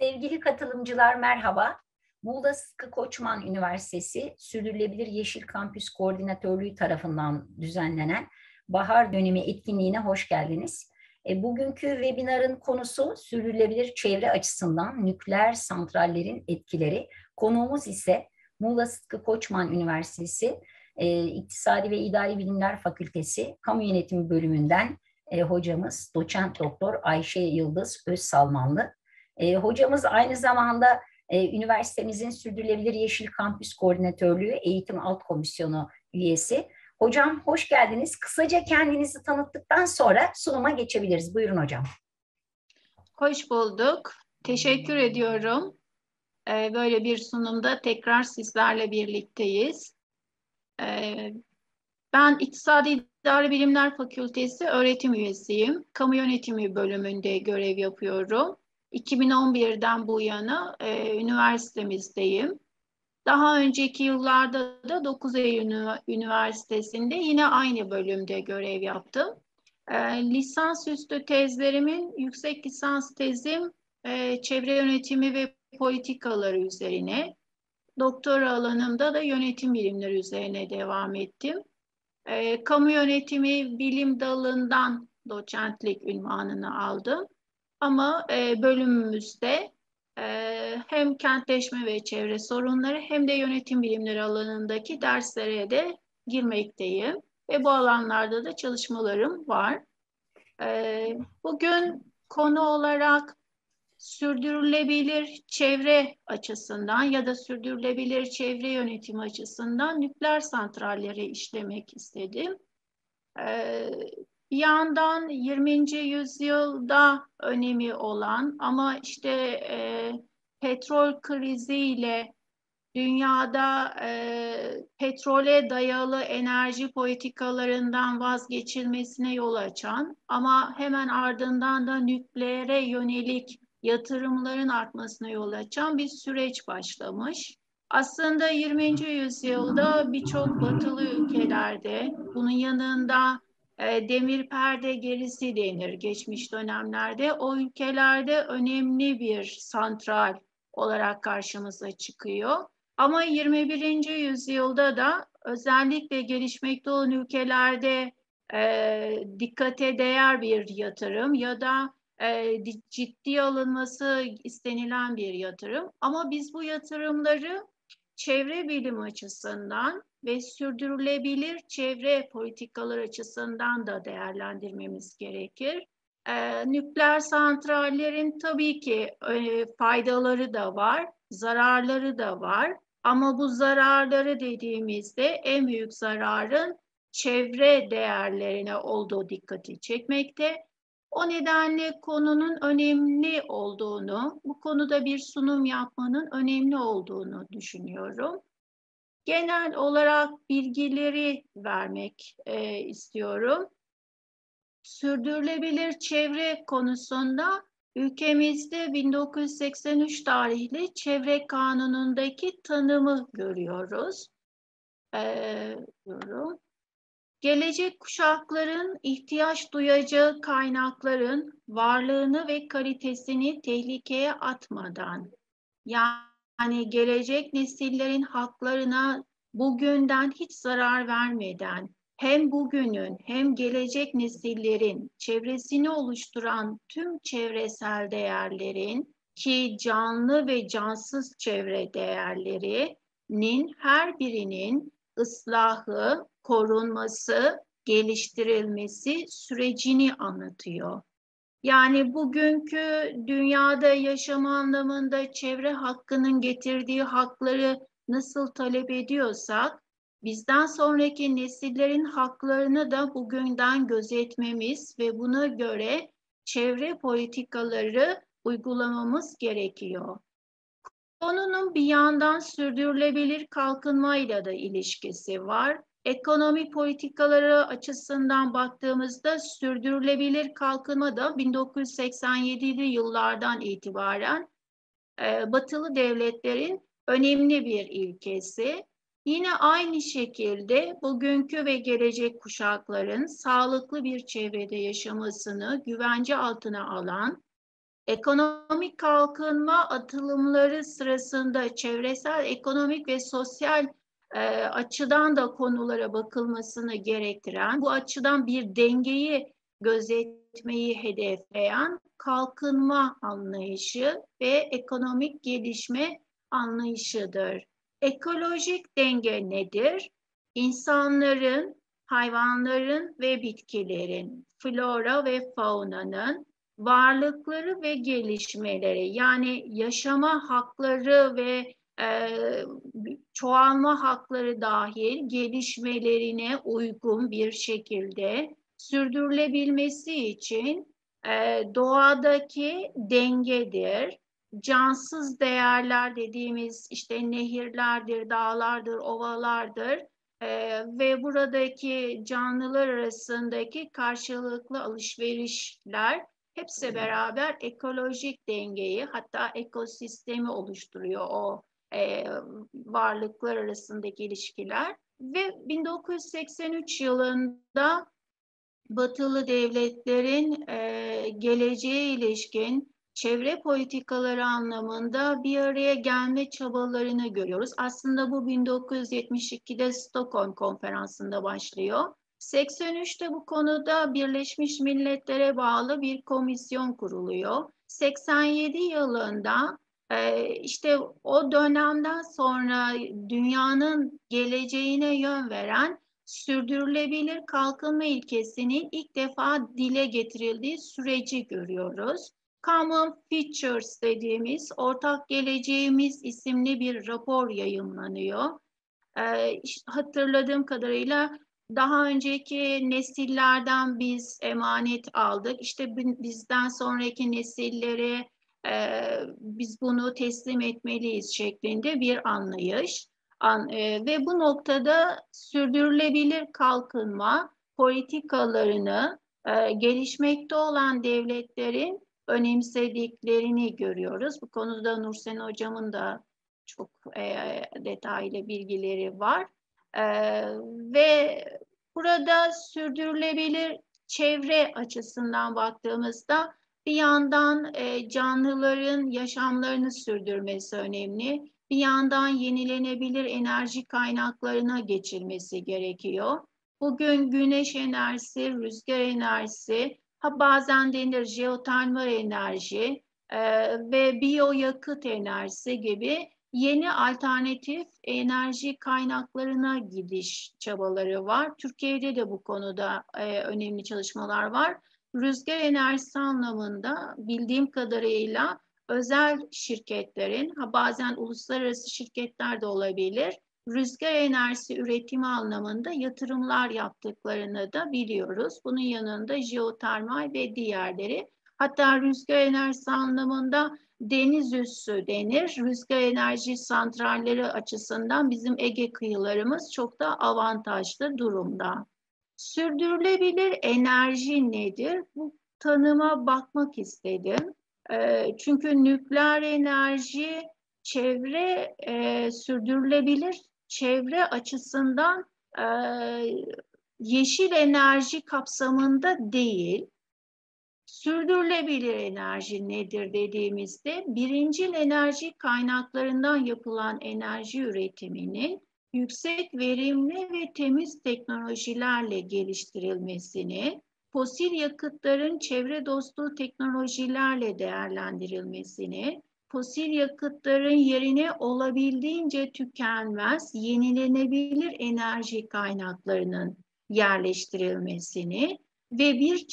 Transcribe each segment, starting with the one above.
Sevgili katılımcılar merhaba. Muğla Sıtkı Koçman Üniversitesi Sürdürülebilir Yeşil Kampüs Koordinatörlüğü tarafından düzenlenen bahar dönemi etkinliğine hoş geldiniz. Bugünkü webinarın konusu sürdürülebilir çevre açısından nükleer santrallerin etkileri. Konuğumuz ise Muğla Sıtkı Koçman Üniversitesi İktisadi ve İdari Bilimler Fakültesi Kamu Yönetimi Bölümünden hocamız Doçent Doktor Ayşe Yıldız Özsalmanlı. Hocamız aynı zamanda üniversitemizin Sürdürülebilir Yeşil Kampüs Koordinatörlüğü Eğitim Alt Komisyonu üyesi. Hocam hoş geldiniz. Kısaca kendinizi tanıttıktan sonra sunuma geçebiliriz. Buyurun hocam. Hoş bulduk. Teşekkür ediyorum. Böyle bir sunumda tekrar sizlerle birlikteyiz. Ben İktisadi İdari Bilimler Fakültesi öğretim üyesiyim. Kamu Yönetimi bölümünde görev yapıyorum. 2011'den bu yana üniversitemizdeyim. Daha önceki yıllarda da 9 Eylül Üniversitesi'nde yine aynı bölümde görev yaptım. Lisansüstü tezlerimin, yüksek lisans tezim çevre yönetimi ve politikaları üzerine. Doktora alanımda da yönetim bilimleri üzerine devam ettim. Kamu yönetimi bilim dalından doçentlik unvanını aldım. Ama bölümümüzde hem kentleşme ve çevre sorunları hem de yönetim bilimleri alanındaki derslere de girmekteyim. Ve bu alanlarda da çalışmalarım var. Bugün konu olarak sürdürülebilir çevre açısından ya da sürdürülebilir çevre yönetimi açısından nükleer santralleri işlemek istedim. Bir yandan 20. yüzyılda önemi olan ama işte petrol kriziyle dünyada petrole dayalı enerji politikalarından vazgeçilmesine yol açan ama hemen ardından da nükleere yönelik yatırımların artmasına yol açan bir süreç başlamış. Aslında 20. yüzyılda birçok batılı ülkelerde bunun yanında demir perde gerisi denir geçmiş dönemlerde. O ülkelerde önemli bir santral olarak karşımıza çıkıyor. Ama 21. yüzyılda da özellikle gelişmekte olan ülkelerde dikkate değer bir yatırım ya da ciddiye alınması istenilen bir yatırım. Ama biz bu yatırımları çevre bilim açısından ve sürdürülebilir çevre politikaları açısından da değerlendirmemiz gerekir. Nükleer santrallerin tabii ki faydaları da var, zararları da var. Ama bu zararları dediğimizde en büyük zararın çevre değerlerine olduğu dikkati çekmekte. O nedenle konunun önemli olduğunu, bu konuda bir sunum yapmanın önemli olduğunu düşünüyorum. Genel olarak bilgileri vermek istiyorum. Sürdürülebilir çevre konusunda ülkemizde 1983 tarihli Çevre Kanunu'ndaki tanımı görüyoruz. Gelecek kuşakların ihtiyaç duyacağı kaynakların varlığını ve kalitesini tehlikeye atmadan, yani gelecek nesillerin haklarına bugünden hiç zarar vermeden, hem bugünün hem gelecek nesillerin çevresini oluşturan tüm çevresel değerlerin ki canlı ve cansız çevre değerlerinin her birinin ıslahı, korunması, geliştirilmesi sürecini anlatıyor. Yani bugünkü dünyada yaşam anlamında çevre hakkının getirdiği hakları nasıl talep ediyorsak, bizden sonraki nesillerin haklarını da bugünden gözetmemiz ve buna göre çevre politikaları uygulamamız gerekiyor. Konunun bir yandan sürdürülebilir kalkınmayla da ilişkisi var. Ekonomi politikaları açısından baktığımızda sürdürülebilir kalkınma da 1987'li yıllardan itibaren batılı devletlerin önemli bir ilkesi. Yine aynı şekilde bugünkü ve gelecek kuşakların sağlıklı bir çevrede yaşamasını güvence altına alan Ekonomik kalkınma atılımları sırasında çevresel, ekonomik ve sosyal açıdan da konulara bakılmasını gerektiren, bu açıdan bir dengeyi gözetmeyi hedefleyen kalkınma anlayışı ve ekonomik gelişme anlayışıdır. Ekolojik denge nedir? İnsanların, hayvanların ve bitkilerin, flora ve faunanın varlıkları ve gelişmeleri, yani yaşama hakları ve çoğalma hakları dahil gelişmelerine uygun bir şekilde sürdürülebilmesi için doğadaki dengedir. Cansız değerler dediğimiz işte nehirlerdir, dağlardır, ovalardır ve buradaki canlılar arasındaki karşılıklı alışverişler hepsi beraber ekolojik dengeyi, hatta ekosistemi oluşturuyor o varlıklar arasındaki ilişkiler. Ve 1983 yılında Batılı devletlerin geleceğe ilişkin çevre politikaları anlamında bir araya gelme çabalarını görüyoruz. Aslında bu 1972'de Stockholm Konferansı'nda başlıyor. 83'te bu konuda Birleşmiş Milletler'e bağlı bir komisyon kuruluyor. 87 yılında işte o dönemden sonra dünyanın geleceğine yön veren sürdürülebilir kalkınma ilkesinin ilk defa dile getirildiği süreci görüyoruz. Common Futures dediğimiz Ortak Geleceğimiz isimli bir rapor yayımlanıyor. Hatırladığım kadarıyla daha önceki nesillerden biz emanet aldık. İşte bizden sonraki nesillere biz bunu teslim etmeliyiz şeklinde bir anlayış. Ve bu noktada sürdürülebilir kalkınma politikalarını gelişmekte olan devletlerin önemsediklerini görüyoruz. Bu konuda Nursen Hocam'ın da çok detaylı bilgileri var. Ve burada sürdürülebilir çevre açısından baktığımızda bir yandan canlıların yaşamlarını sürdürmesi önemli. Bir yandan yenilenebilir enerji kaynaklarına geçilmesi gerekiyor. Bugün güneş enerjisi, rüzgar enerjisi, bazen denir jeotermal enerji ve biyoyakıt enerjisi gibi yeni alternatif enerji kaynaklarına gidiş çabaları var. Türkiye'de de bu konuda önemli çalışmalar var. Rüzgar enerjisi anlamında bildiğim kadarıyla özel şirketlerin, bazen uluslararası şirketler de olabilir, rüzgar enerjisi üretimi anlamında yatırımlar yaptıklarını da biliyoruz. Bunun yanında jeotermal ve diğerleri. Hatta rüzgar enerjisi anlamında deniz üssü denir. Rüzgar enerji santralleri açısından bizim Ege kıyılarımız çok da avantajlı durumda. Sürdürülebilir enerji nedir? Bu tanıma bakmak istedim. Çünkü nükleer enerji sürdürülebilir çevre açısından yeşil enerji kapsamında değil. Sürdürülebilir enerji nedir dediğimizde birincil enerji kaynaklarından yapılan enerji üretiminin yüksek verimli ve temiz teknolojilerle geliştirilmesini, fosil yakıtların çevre dostu teknolojilerle değerlendirilmesini, fosil yakıtların yerine olabildiğince tükenmez, yenilenebilir enerji kaynaklarının yerleştirilmesini ve bir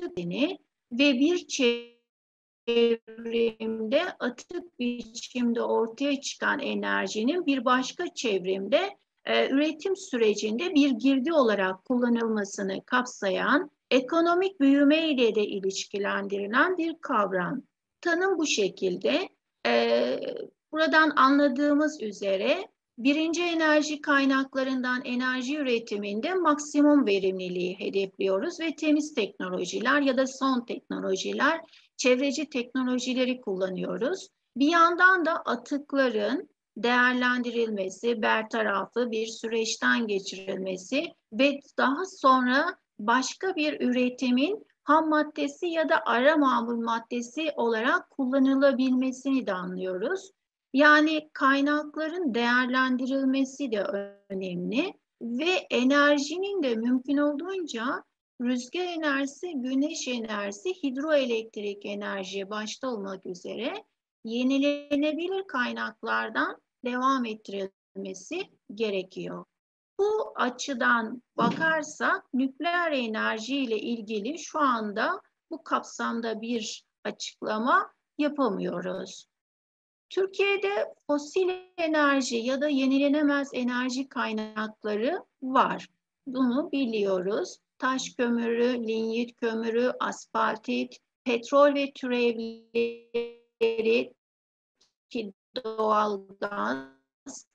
çevrimde atık biçimde ortaya çıkan enerjinin bir başka çevrimde üretim sürecinde bir girdi olarak kullanılmasını kapsayan ekonomik büyüme ile de ilişkilendirilen bir kavram. Tanım bu şekilde. Buradan anladığımız üzere birinci enerji kaynaklarından enerji üretiminde maksimum verimliliği hedefliyoruz ve temiz teknolojiler ya da son teknolojiler, çevreci teknolojileri kullanıyoruz. Bir yandan da atıkların değerlendirilmesi, bertarafı bir süreçten geçirilmesi ve daha sonra başka bir üretimin ham maddesi ya da ara mamul maddesi olarak kullanılabilmesini de anlıyoruz. Yani kaynakların değerlendirilmesi de önemli ve enerjinin de mümkün olduğunca rüzgar enerjisi, güneş enerjisi, hidroelektrik enerji başta olmak üzere yenilenebilir kaynaklardan devam ettirilmesi gerekiyor. Bu açıdan bakarsak nükleer enerji ile ilgili şu anda bu kapsamda bir açıklama yapamıyoruz. Türkiye'de fosil enerji ya da yenilenemez enerji kaynakları var. Bunu biliyoruz. Taş kömürü, linyit kömürü, aspartit, petrol ve türevleri ki doğalgaz,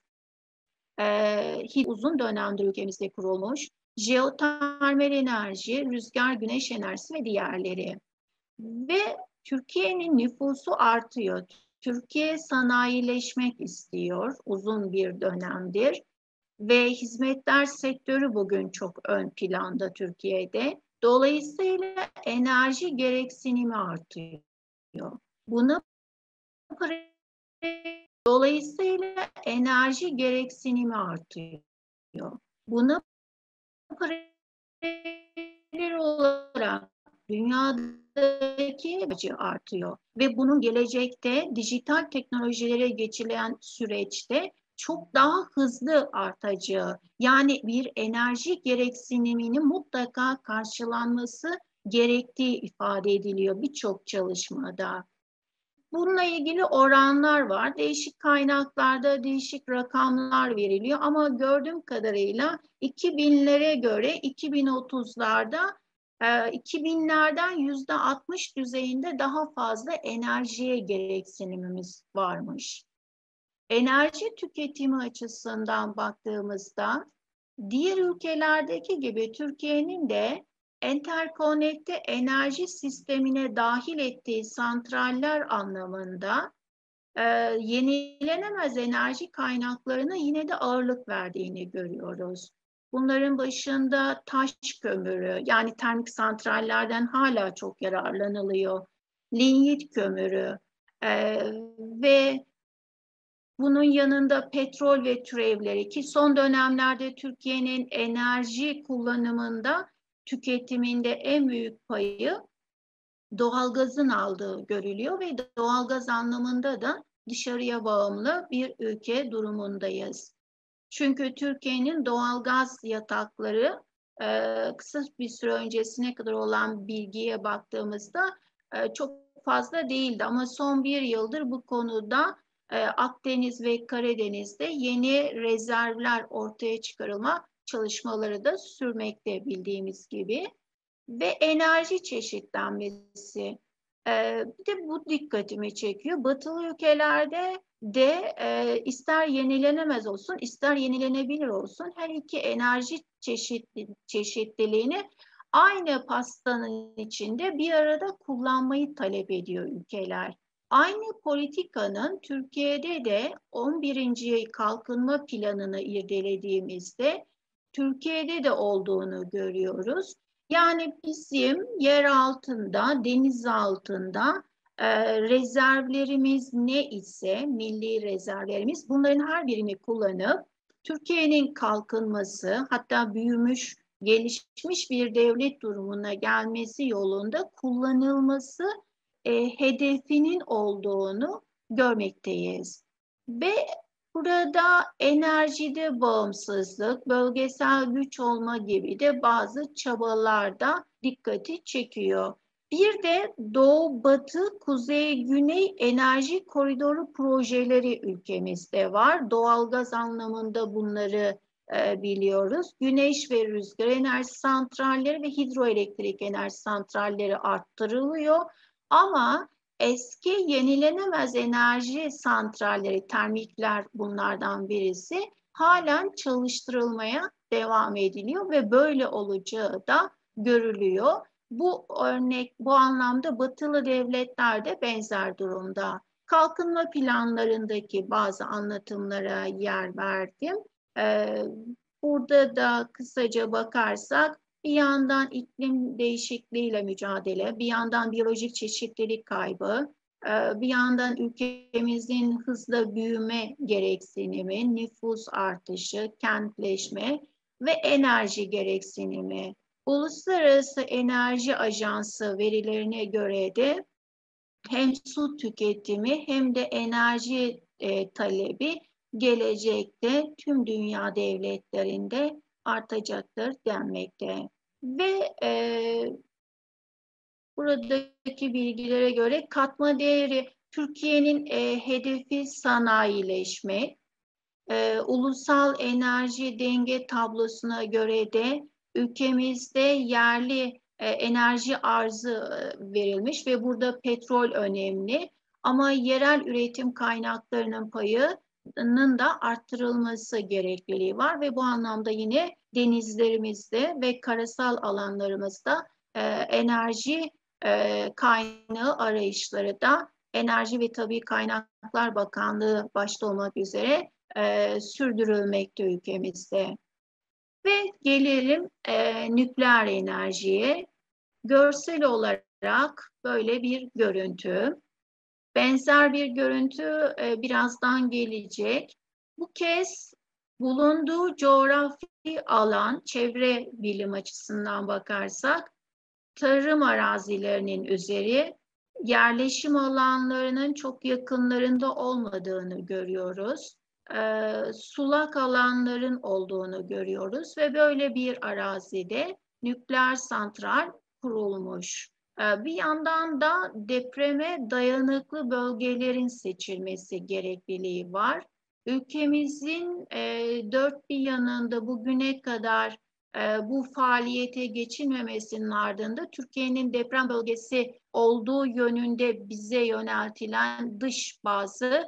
uzun dönemdir ülkemizde kurulmuş, jeotermal enerji, rüzgar, güneş enerjisi ve diğerleri. Ve Türkiye'nin nüfusu artıyor. Türkiye sanayileşmek istiyor uzun bir dönemdir ve hizmetler sektörü bugün çok ön planda Türkiye'de. Dolayısıyla enerji gereksinimi artıyor. Buna Dolayısıyla enerji gereksinimi artıyor. Buna paralel olarak dünyadaki acı artıyor ve bunun gelecekte dijital teknolojilere geçilen süreçte çok daha hızlı artacağı, yani bir enerji gereksiniminin mutlaka karşılanması gerektiği ifade ediliyor birçok çalışmada. Bununla ilgili oranlar var. Değişik kaynaklarda değişik rakamlar veriliyor ama gördüğüm kadarıyla 2000'lere göre 2030'larda 2000'lerden %60 düzeyinde daha fazla enerjiye gereksinimimiz varmış. Enerji tüketimi açısından baktığımızda diğer ülkelerdeki gibi Türkiye'nin de enterkonekte enerji sistemine dahil ettiği santraller anlamında yenilenemez enerji kaynaklarına yine de ağırlık verdiğini görüyoruz. Bunların başında taş kömürü, yani termik santrallerden hala çok yararlanılıyor. Linyit kömürü ve bunun yanında petrol ve türevleri, ki son dönemlerde Türkiye'nin enerji kullanımında, tüketiminde en büyük payı doğalgazın aldığı görülüyor ve doğalgaz anlamında da dışarıya bağımlı bir ülke durumundayız. Çünkü Türkiye'nin doğalgaz yatakları kısa bir süre öncesine kadar olan bilgiye baktığımızda çok fazla değildi. Ama son bir yıldır bu konuda Akdeniz ve Karadeniz'de yeni rezervler ortaya çıkarılma çalışmaları da sürmekte bildiğimiz gibi. Ve enerji çeşitlenmesi. Bir de bu dikkatimi çekiyor. Batılı ülkelerde de ister yenilenemez olsun, ister yenilenebilir olsun, her iki enerji çeşitliliğini aynı pastanın içinde bir arada kullanmayı talep ediyor ülkeler. Aynı politikanın Türkiye'de de 11. kalkınma planını irdelediğimizde Türkiye'de de olduğunu görüyoruz. Yani bizim yer altında, deniz altında rezervlerimiz ne ise, milli rezervlerimiz, bunların her birini kullanıp Türkiye'nin kalkınması, hatta büyümüş, gelişmiş bir devlet durumuna gelmesi yolunda kullanılması hedefinin olduğunu görmekteyiz. Ve burada enerjide bağımsızlık, bölgesel güç olma gibi de bazı çabalarda dikkati çekiyor. Bir de Doğu, Batı, Kuzey, Güney enerji koridoru projeleri ülkemizde var. Doğalgaz anlamında bunları biliyoruz. Güneş ve rüzgar enerji santralleri ve hidroelektrik enerji santralleri arttırılıyor. Ama eski yenilenemez enerji santralleri, termikler bunlardan birisi, halen çalıştırılmaya devam ediliyor ve böyle olacağı da görülüyor. Bu anlamda batılı devletler de benzer durumda. Kalkınma planlarındaki bazı anlatımlara yer verdim. Burada da kısaca bakarsak Bir yandan iklim değişikliğiyle mücadele, bir yandan biyolojik çeşitlilik kaybı, bir yandan ülkemizin hızla büyüme gereksinimi, nüfus artışı, kentleşme ve enerji gereksinimi. Uluslararası Enerji Ajansı verilerine göre de hem su tüketimi hem de enerji talebi gelecekte tüm dünya devletlerinde artacaktır denmekte. Ve buradaki bilgilere göre katma değeri Türkiye'nin hedefi sanayileşme. Ulusal enerji denge tablosuna göre de ülkemizde yerli enerji arzı verilmiş ve burada petrol önemli. Ama yerel üretim kaynaklarının payının da arttırılması gerekliliği var ve bu anlamda yine denizlerimizde ve karasal alanlarımızda enerji kaynağı arayışları da Enerji ve Tabii Kaynaklar Bakanlığı başta olmak üzere sürdürülmekte ülkemizde. Ve gelelim nükleer enerjiye. Görsel olarak böyle bir görüntü. Benzer bir görüntü birazdan gelecek. Bu kez bulunduğu coğrafi alan, çevre bilim açısından bakarsak, tarım arazilerinin üzeri, yerleşim alanlarının çok yakınlarında olmadığını görüyoruz. Sulak alanların olduğunu görüyoruz ve böyle bir arazide nükleer santral kurulmuş. Bir yandan da depreme dayanıklı bölgelerin seçilmesi gerekliliği var. Ülkemizin dört bir yanında bugüne kadar bu faaliyete geçilmemesinin ardında Türkiye'nin deprem bölgesi olduğu yönünde bize yöneltilen dış bazı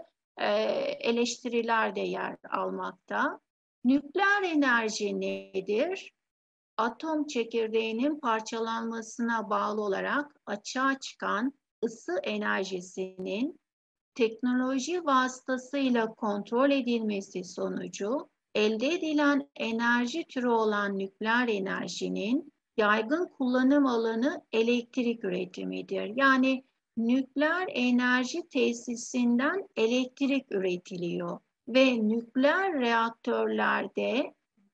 eleştiriler de yer almakta. Nükleer enerji nedir? Atom çekirdeğinin parçalanmasına bağlı olarak açığa çıkan ısı enerjisinin teknoloji vasıtasıyla kontrol edilmesi sonucu elde edilen enerji türü olan nükleer enerjinin yaygın kullanım alanı elektrik üretimidir. Yani nükleer enerji tesisinden elektrik üretiliyor ve nükleer reaktörlerde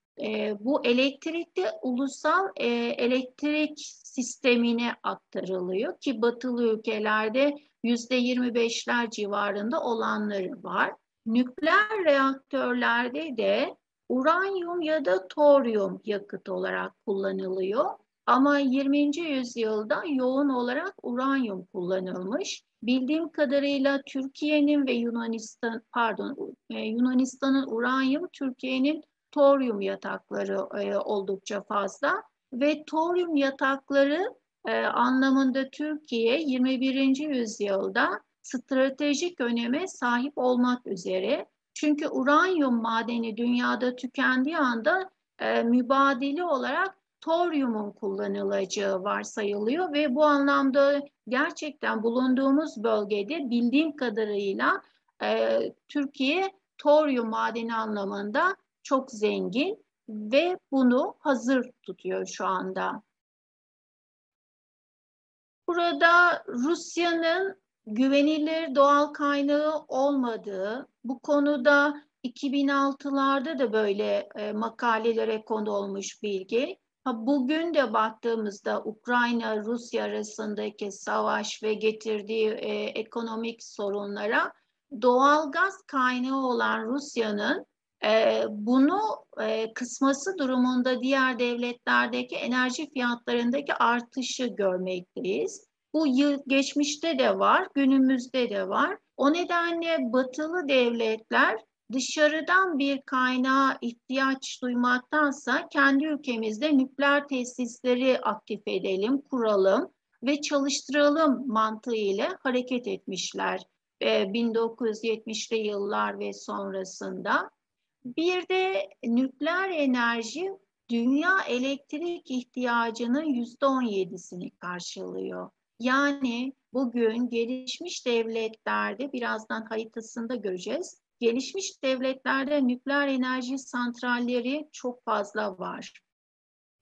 bu elektrik de ulusal elektrik sistemine aktarılıyor ki batılı ülkelerde %25'ler civarında olanları var. Nükleer reaktörlerde de uranyum ya da toryum yakıt olarak kullanılıyor. Ama 20. yüzyılda yoğun olarak uranyum kullanılmış. Bildiğim kadarıyla Türkiye'nin ve Yunanistan'ın uranyum, Türkiye'nin toryum yatakları oldukça fazla ve toryum yatakları anlamında Türkiye 21. yüzyılda stratejik öneme sahip olmak üzere. Çünkü uranyum madeni dünyada tükendiği anda mübadele olarak toryumun kullanılacağı varsayılıyor ve bu anlamda gerçekten bulunduğumuz bölgede bildiğim kadarıyla Türkiye toryum madeni anlamında çok zengin ve bunu hazır tutuyor şu anda. Burada Rusya'nın güvenilir doğal kaynağı olmadığı, bu konuda 2006'larda da böyle makalelere konu olmuş bilgi. Bugün de baktığımızda Ukrayna-Rusya arasındaki savaş ve getirdiği ekonomik sorunlara doğal gaz kaynağı olan Rusya'nın bunu kısması durumunda diğer devletlerdeki enerji fiyatlarındaki artışı görmekteyiz. Bu geçmişte de var, günümüzde de var. O nedenle batılı devletler dışarıdan bir kaynağa ihtiyaç duymaktansa kendi ülkemizde nükleer tesisleri aktif edelim, kuralım ve çalıştıralım mantığıyla hareket etmişler 1970'li yıllar ve sonrasında. Bir de nükleer enerji dünya elektrik ihtiyacının %17'sini karşılıyor. Yani bugün gelişmiş devletlerde, birazdan haritasında göreceğiz, gelişmiş devletlerde nükleer enerji santralleri çok fazla var.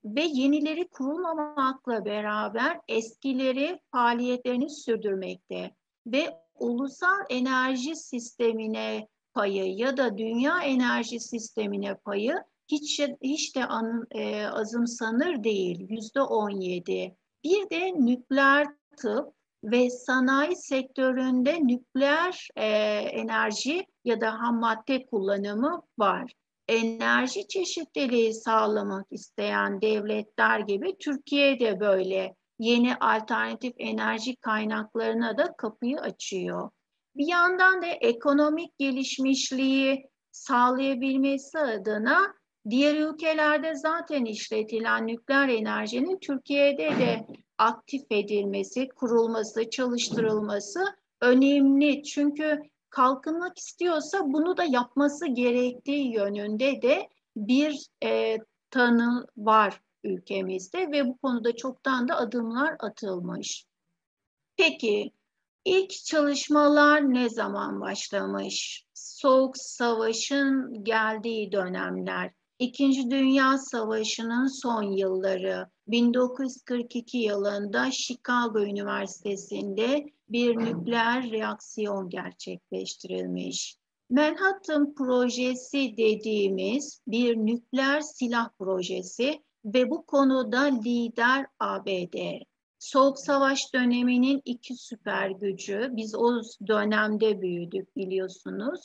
ve yenileri kurulmamakla beraber eskileri faaliyetlerini sürdürmekte ve ulusal enerji sistemine payı ya da dünya enerji sistemine payı hiç de azımsanır değil, %17. Bir de nükleer tıp ve sanayi sektöründe nükleer enerji ya da ham madde kullanımı var. Enerji çeşitliliği sağlamak isteyen devletler gibi Türkiye de böyle yeni alternatif enerji kaynaklarına da kapıyı açıyor. Bir yandan da ekonomik gelişmişliği sağlayabilmesi adına diğer ülkelerde zaten işletilen nükleer enerjinin Türkiye'de de aktif edilmesi, kurulması, çalıştırılması önemli. Çünkü kalkınmak istiyorsa bunu da yapması gerektiği yönünde de bir tanı var ülkemizde ve bu konuda çoktan da adımlar atılmış. Peki, ilk çalışmalar ne zaman başlamış? Soğuk Savaş'ın geldiği dönemler, İkinci Dünya Savaşı'nın son yılları, 1942 yılında Chicago Üniversitesi'nde bir nükleer reaksiyon gerçekleştirilmiş. Manhattan Projesi dediğimiz bir nükleer silah projesi ve bu konuda lider ABD. Soğuk Savaş döneminin iki süper gücü. Biz o dönemde büyüdük biliyorsunuz.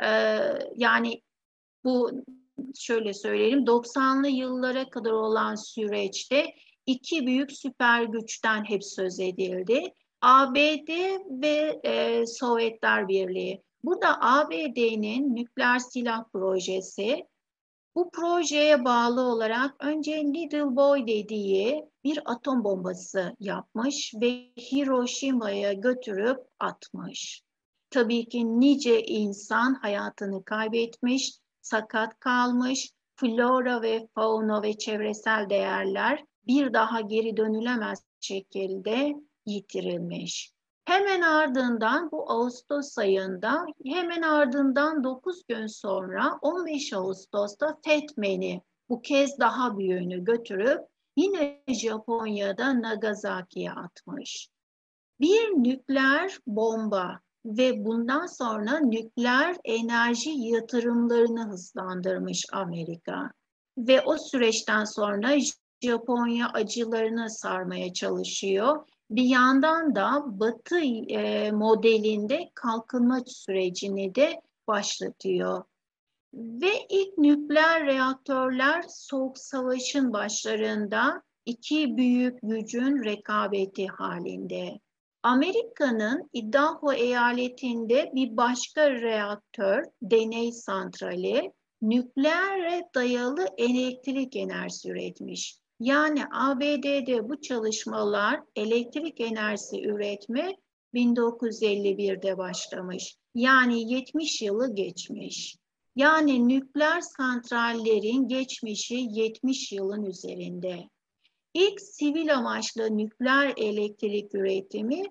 Yani bu şöyle söyleyelim 90'lı yıllara kadar olan süreçte iki büyük süper güçten hep söz edildi. ABD ve Sovyetler Birliği. Burada ABD'nin nükleer silah projesi bu projeye bağlı olarak önce Little Boy dediği bir atom bombası yapmış ve Hiroşima'ya götürüp atmış. Tabii ki nice insan hayatını kaybetmiş, sakat kalmış, flora ve fauna ve çevresel değerler bir daha geri dönülemez şekilde yitirilmiş. Hemen ardından bu Ağustos ayında hemen ardından 9 gün sonra 15 Ağustos'ta Fetmen'i bu kez daha büyüğünü götürüp yine Japonya'da Nagasaki'ye atmış. Bir nükleer bomba ve bundan sonra nükleer enerji yatırımlarını hızlandırmış Amerika. Ve o süreçten sonra Japonya acılarını sarmaya çalışıyor. Bir yandan da Batı modelinde kalkınma sürecini de başlatıyor. Ve ilk nükleer reaktörler Soğuk Savaş'ın başlarında iki büyük gücün rekabeti halinde. Amerika'nın Idaho eyaletinde bir başka reaktör, deney santrali, nükleere dayalı elektrik enerjisi üretmiş. Yani ABD'de bu çalışmalar elektrik enerjisi üretme 1951'de başlamış. Yani 70 yılı geçmiş. Yani nükleer santrallerin geçmişi 70 yılın üzerinde. İlk sivil amaçlı nükleer elektrik üretimi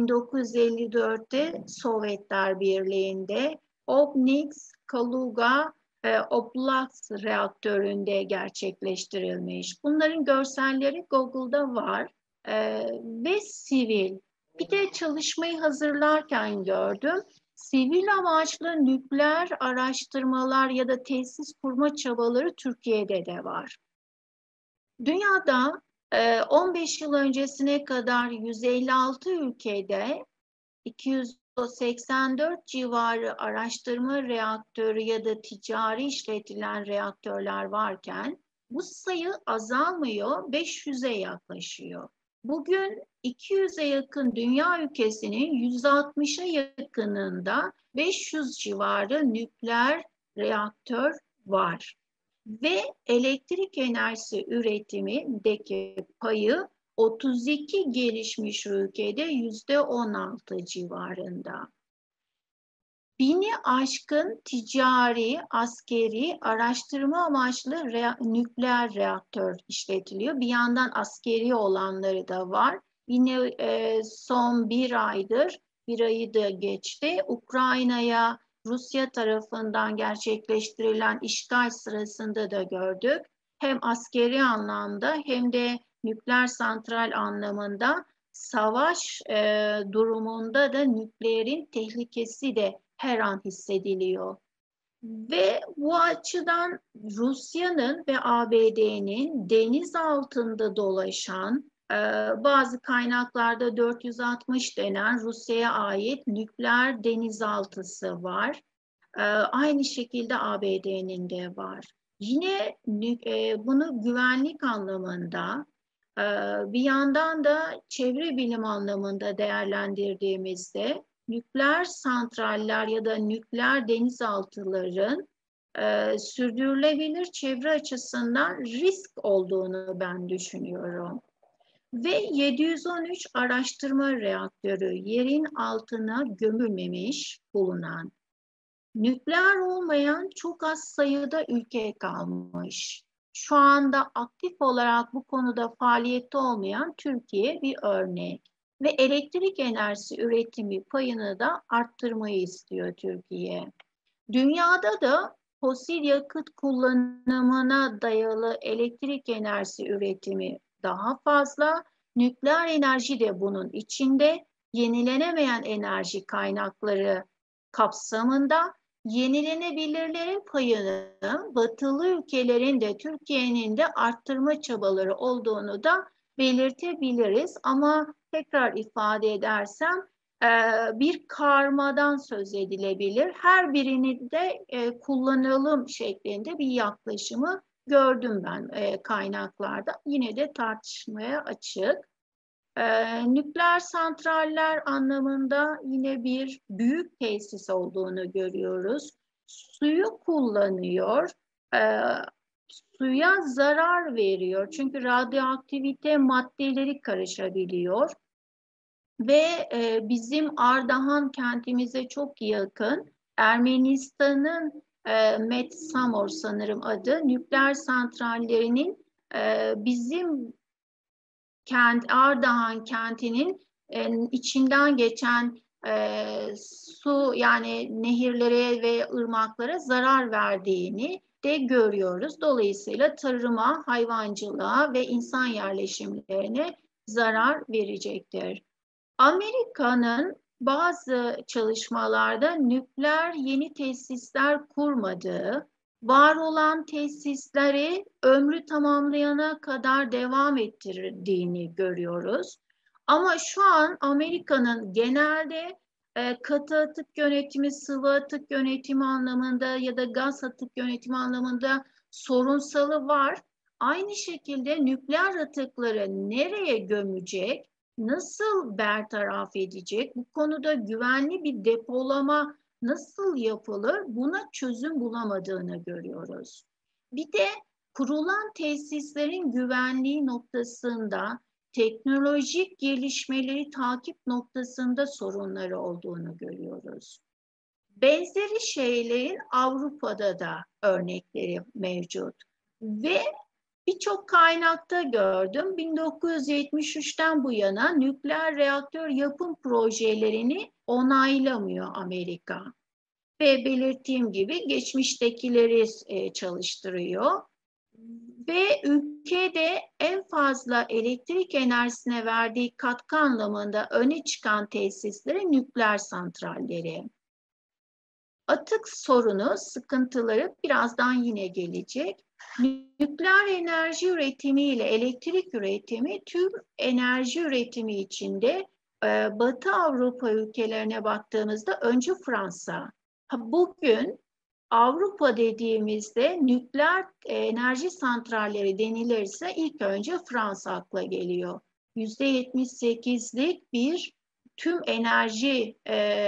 1954'te Sovyetler Birliği'nde Obninsk-Kaluga Oblast reaktöründe gerçekleştirilmiş. Bunların görselleri Google'da var ve sivil. Bir de çalışmayı hazırlarken gördüm. Sivil amaçlı nükleer araştırmalar ya da tesis kurma çabaları Türkiye'de de var. Dünyada 15 yıl öncesine kadar 156 ülkede 284 civarı araştırma reaktörü ya da ticari işletilen reaktörler varken bu sayı azalmıyor, 500'e yaklaşıyor. Bugün 200'e yakın dünya ülkesinin 160'a yakınında 500 civarı nükleer reaktör var. Ve elektrik enerjisi üretimindeki payı 32 gelişmiş ülkede %16 civarında. 1000'i aşkın ticari, askeri, araştırma amaçlı nükleer reaktör işletiliyor. Bir yandan askeri olanları da var. Yine son bir ayı da geçti. Ukrayna'ya Rusya tarafından gerçekleştirilen işgal sırasında da gördük. hem askeri anlamda hem de nükleer santral anlamında savaş durumunda da nükleerin tehlikesi de her an hissediliyor. Ve bu açıdan Rusya'nın ve ABD'nin deniz altında dolaşan, bazı kaynaklarda 460 denen Rusya'ya ait nükleer denizaltısı var. Aynı şekilde ABD'nin de var. Yine bunu güvenlik anlamında, bir yandan da çevre bilim anlamında değerlendirdiğimizde nükleer santraller ya da nükleer denizaltıların sürdürülebilir çevre açısından risk olduğunu ben düşünüyorum. Ve 713 araştırma reaktörü yerin altına gömülmemiş bulunan, nükleer olmayan çok az sayıda ülke kalmış. Şu anda aktif olarak bu konuda faaliyette olmayan Türkiye bir örnek. Ve elektrik enerjisi üretimi payını da arttırmayı istiyor Türkiye. Dünyada da fosil yakıt kullanımına dayalı elektrik enerjisi üretimi daha fazla. Nükleer enerji de bunun içinde. Yenilenemeyen enerji kaynakları kapsamında yenilenebilirlerin payını batılı ülkelerin de Türkiye'nin de arttırma çabaları olduğunu da belirtebiliriz. Ama tekrar ifade edersem bir karmadan söz edilebilir. Her birini de kullanalım şeklinde bir yaklaşımı gördüm ben kaynaklarda. Yine de tartışmaya açık. Nükleer santraller anlamında yine bir büyük tesis olduğunu görüyoruz. Suyu kullanıyor, suya zarar veriyor. Çünkü radyoaktivite maddeleri karışabiliyor. Ve bizim Ardahan kentimize çok yakın Ermenistan'ın Metsamor sanırım adı, nükleer santrallerinin bizim Ardahan kentinin içinden geçen su, yani nehirlere ve ırmaklara zarar verdiğini de görüyoruz. Dolayısıyla tarıma, hayvancılığa ve insan yerleşimlerine zarar verecektir. Amerika'nın bazı çalışmalarda nükleer yeni tesisler kurmadığı, var olan tesisleri ömrü tamamlayana kadar devam ettirdiğini görüyoruz. Ama şu an Amerika'nın genelde katı atık yönetimi, sıvı atık yönetimi anlamında ya da gaz atık yönetimi anlamında sorunsalı var. Aynı şekilde nükleer atıkları nereye gömecek, nasıl bertaraf edecek, bu konuda güvenli bir depolama nasıl yapılır, buna çözüm bulamadığını görüyoruz. Bir de kurulan tesislerin güvenliği noktasında, teknolojik gelişmeleri takip noktasında sorunları olduğunu görüyoruz. Benzeri şeylerin Avrupa'da da örnekleri mevcut. Ve birçok kaynakta gördüm. 1973'ten bu yana nükleer reaktör yapım projelerini onaylamıyor Amerika. Ve belirttiğim gibi geçmiştekileri çalıştırıyor. Ve ülkede en fazla elektrik enerjisine verdiği katkı anlamında öne çıkan tesisleri nükleer santralleri. Atık sorunu, sıkıntıları birazdan yine gelecek. Nükleer enerji üretimi ile elektrik üretimi tüm enerji üretimi içinde Batı Avrupa ülkelerine baktığımızda önce Fransa. Bugün Avrupa dediğimizde nükleer enerji santralleri denilirse ilk önce Fransa akla geliyor. %78'lik bir tüm enerji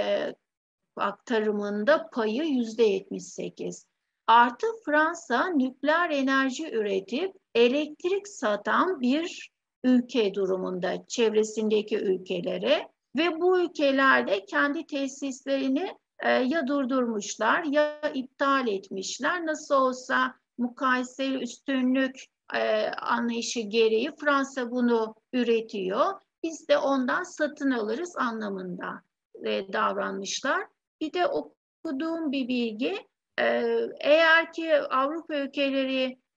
aktarımında payı %78. Artı Fransa nükleer enerji üretip elektrik satan bir ülke durumunda çevresindeki ülkelere ve bu ülkelerde kendi tesislerini ya durdurmuşlar ya iptal etmişler. Nasıl olsa mukayeseli üstünlük anlayışı gereği Fransa bunu üretiyor. Biz de ondan satın alırız anlamında davranmışlar. Bir de okuduğum bir bilgi, eğer ki Avrupa ülkeleri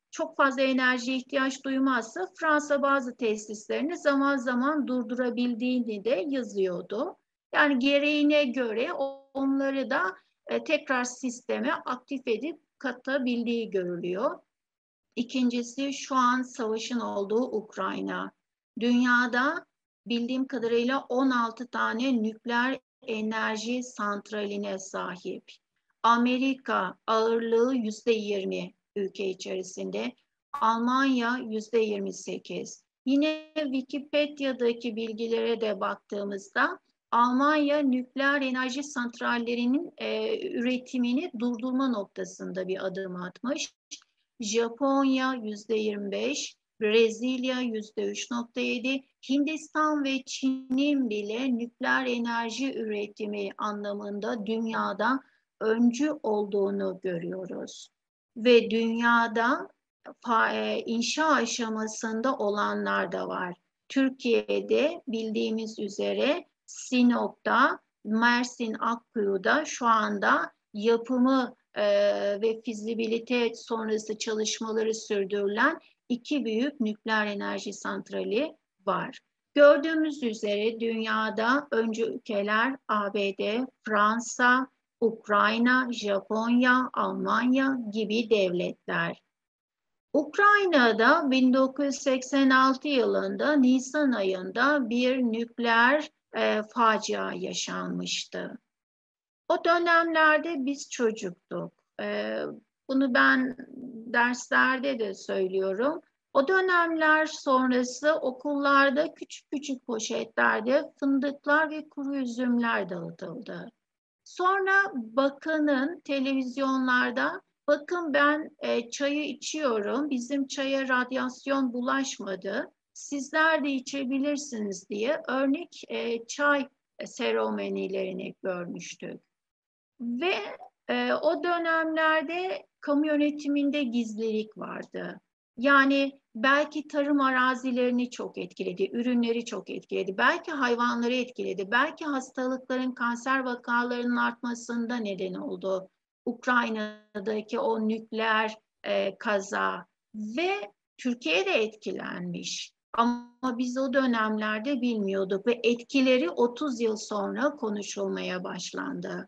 çok fazla enerjiye ihtiyaç duymazsa Fransa bazı tesislerini zaman zaman durdurabildiğini de yazıyordu. Yani gereğine göre onları da tekrar sisteme aktif edip katabildiği görülüyor. İkincisi şu an savaşın olduğu Ukrayna. Dünyada bildiğim kadarıyla 16 tane nükleer enerji santraline sahip. Amerika ağırlığı %20 ülke içerisinde, Almanya %28. Yine Wikipedia'daki bilgilere de baktığımızda Almanya nükleer enerji santrallerinin üretimini durdurma noktasında bir adım atmış. Japonya %25, Brezilya %3,7, Hindistan ve Çin'in bile nükleer enerji üretimi anlamında dünyada öncü olduğunu görüyoruz. Ve dünyada inşa aşamasında olanlar da var. Türkiye'de bildiğimiz üzere Sinop'ta, Mersin Akkuyu'da şu anda yapımı ve fizibilite sonrası çalışmaları sürdürülen 2 büyük nükleer enerji santrali var. Gördüğümüz üzere dünyada öncü ülkeler ABD, Fransa, Ukrayna, Japonya, Almanya gibi devletler. Ukrayna'da 1986 yılında Nisan ayında bir nükleer facia yaşanmıştı. O dönemlerde biz çocuktuk. Bunu ben derslerde de söylüyorum. O dönemler sonrası okullarda küçük küçük poşetlerde fındıklar ve kuru üzümler dağıtıldı. Sonra bakanın televizyonlarda, bakın ben çayı içiyorum, bizim çaya radyasyon bulaşmadı, sizler de içebilirsiniz diye örnek çay seremonilerini görmüştük. Ve o dönemlerde kamu yönetiminde gizlilik vardı. Yani belki tarım arazilerini çok etkiledi, ürünleri çok etkiledi, belki hayvanları etkiledi, belki hastalıkların, kanser vakalarının artmasında neden oldu. Ukrayna'daki o nükleer kaza ve Türkiye de etkilenmiş. Ama biz o dönemlerde bilmiyorduk ve etkileri 30 yıl sonra konuşulmaya başlandı.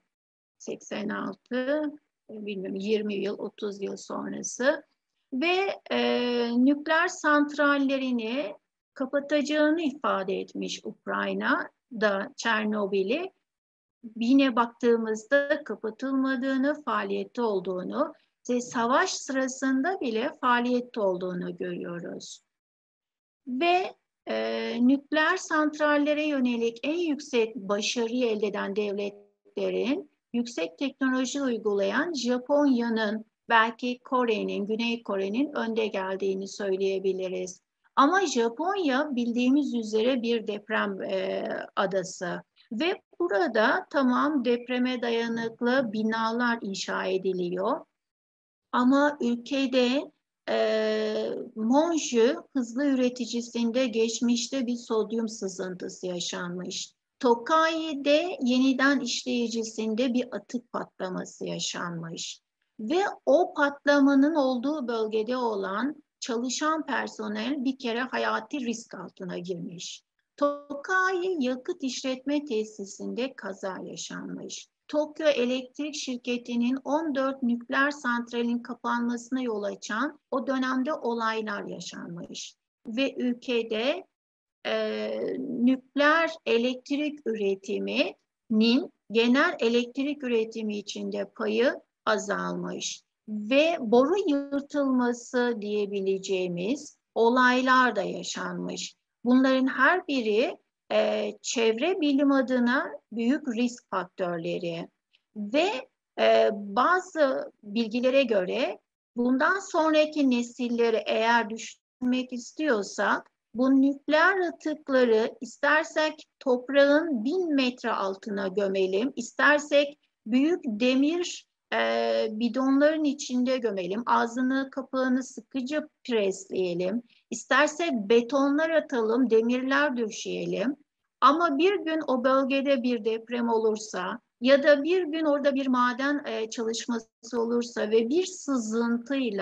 86, bilmiyorum 20 yıl, 30 yıl sonrası ve nükleer santrallerini kapatacağını ifade etmiş Ukrayna'da Çernobil'i. Yine baktığımızda kapatılmadığını, faaliyette olduğunu ve savaş sırasında bile faaliyette olduğunu görüyoruz. Ve nükleer santrallere yönelik en yüksek başarıyı elde eden devletlerin yüksek teknoloji uygulayan Japonya'nın, belki Kore'nin, Güney Kore'nin önde geldiğini söyleyebiliriz. Ama Japonya bildiğimiz üzere bir deprem adası ve burada tamam depreme dayanıklı binalar inşa ediliyor. Ama ülkede Monju hızlı üreticisinde geçmişte bir sodyum sızıntısı yaşanmış. Tokai'de yeniden işleyicisinde bir atık patlaması yaşanmış. Ve o patlamanın olduğu bölgede olan çalışan personel bir kere hayati risk altına girmiş. Tokai yakıt işletme tesisinde kaza yaşanmış. Tokyo Elektrik Şirketi'nin 14 nükleer santralin kapanmasına yol açan o dönemde olaylar yaşanmış. Ve ülkede nükleer elektrik üretiminin genel elektrik üretimi içinde payı azalmış. Ve boru yırtılması diyebileceğimiz olaylar da yaşanmış. Bunların her biri çevre bilim adına büyük risk faktörleri ve bazı bilgilere göre bundan sonraki nesilleri eğer düşünmek istiyorsak bu nükleer atıkları istersek toprağın 1000 metre altına gömelim, istersek büyük demir bidonların içinde gömelim, ağzını kapağını sıkıca presleyelim, İstersek betonlar atalım, demirler döşeyelim. Ama bir gün o bölgede bir deprem olursa ya da bir gün orada bir maden çalışması olursa ve bir sızıntıyla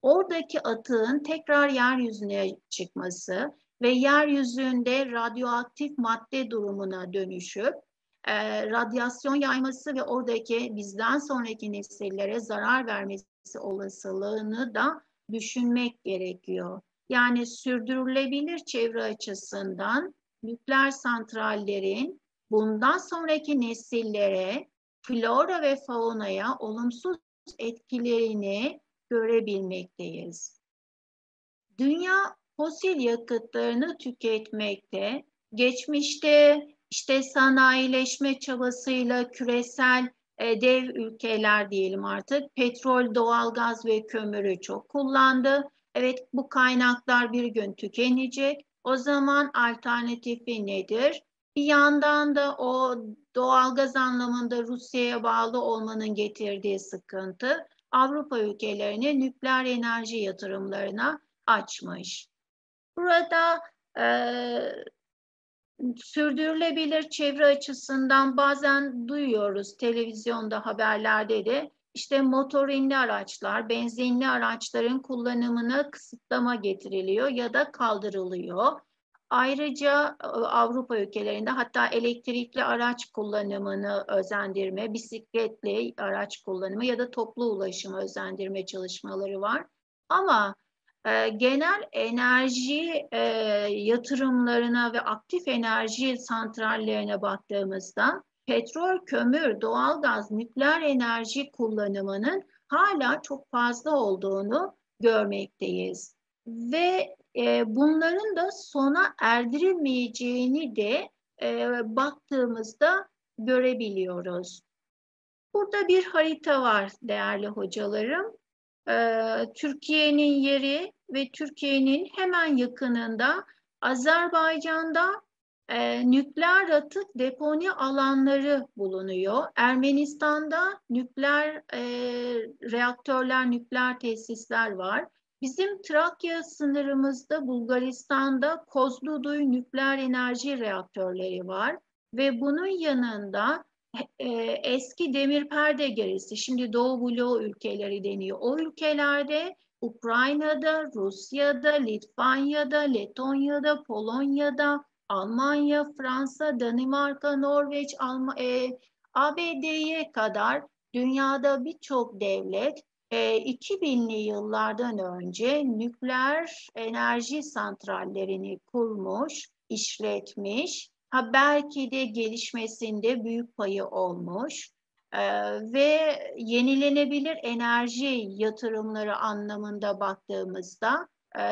oradaki atığın tekrar yeryüzüne çıkması ve yeryüzünde radyoaktif madde durumuna dönüşüp radyasyon yayması ve oradaki bizden sonraki nesillere zarar vermesi olasılığını da düşünmek gerekiyor. Yani sürdürülebilir çevre açısından nükleer santrallerin bundan sonraki nesillere, flora ve faunaya olumsuz etkilerini görebilmekteyiz. Dünya fosil yakıtlarını tüketmekte, geçmişte işte sanayileşme çabasıyla küresel dev ülkeler diyelim artık petrol, doğalgaz ve kömürü çok kullandı. Evet, bu kaynaklar bir gün tükenecek. O zaman alternatifi nedir? Bir yandan da o doğalgaz anlamında Rusya'ya bağlı olmanın getirdiği sıkıntı Avrupa ülkelerinin nükleer enerji yatırımlarına açmış. Burada sürdürülebilir çevre açısından bazen duyuyoruz televizyonda, haberlerde de işte motorinli araçlar, benzinli araçların kullanımına kısıtlama getiriliyor ya da kaldırılıyor. Ayrıca Avrupa ülkelerinde hatta elektrikli araç kullanımını özendirme, bisikletli araç kullanımı ya da toplu ulaşımı özendirme çalışmaları var. Ama genel enerji yatırımlarına ve aktif enerji santrallerine baktığımızda petrol, kömür, doğalgaz, nükleer enerji kullanımının hala çok fazla olduğunu görmekteyiz. Ve bunların da sona erdirilmeyeceğini de baktığımızda görebiliyoruz. Burada bir harita var değerli hocalarım. Türkiye'nin yeri ve Türkiye'nin hemen yakınında Azerbaycan'da nükleer atık deponi alanları bulunuyor. Ermenistan'da nükleer reaktörler, nükleer tesisler var. Bizim Trakya sınırımızda Bulgaristan'da Kozluduy nükleer enerji reaktörleri var ve bunun yanında eski demir perde gerisi, şimdi Doğu Bloğu ülkeleri deniyor. O ülkelerde Ukrayna'da, Rusya'da, Litvanya'da, Letonya'da, Polonya'da, Almanya, Fransa, Danimarka, Norveç, ABD'ye kadar dünyada birçok devlet 2000'li yıllardan önce nükleer enerji santrallerini kurmuş, işletmiş. Belki de gelişmesinde büyük payı olmuş ve yenilenebilir enerji yatırımları anlamında baktığımızda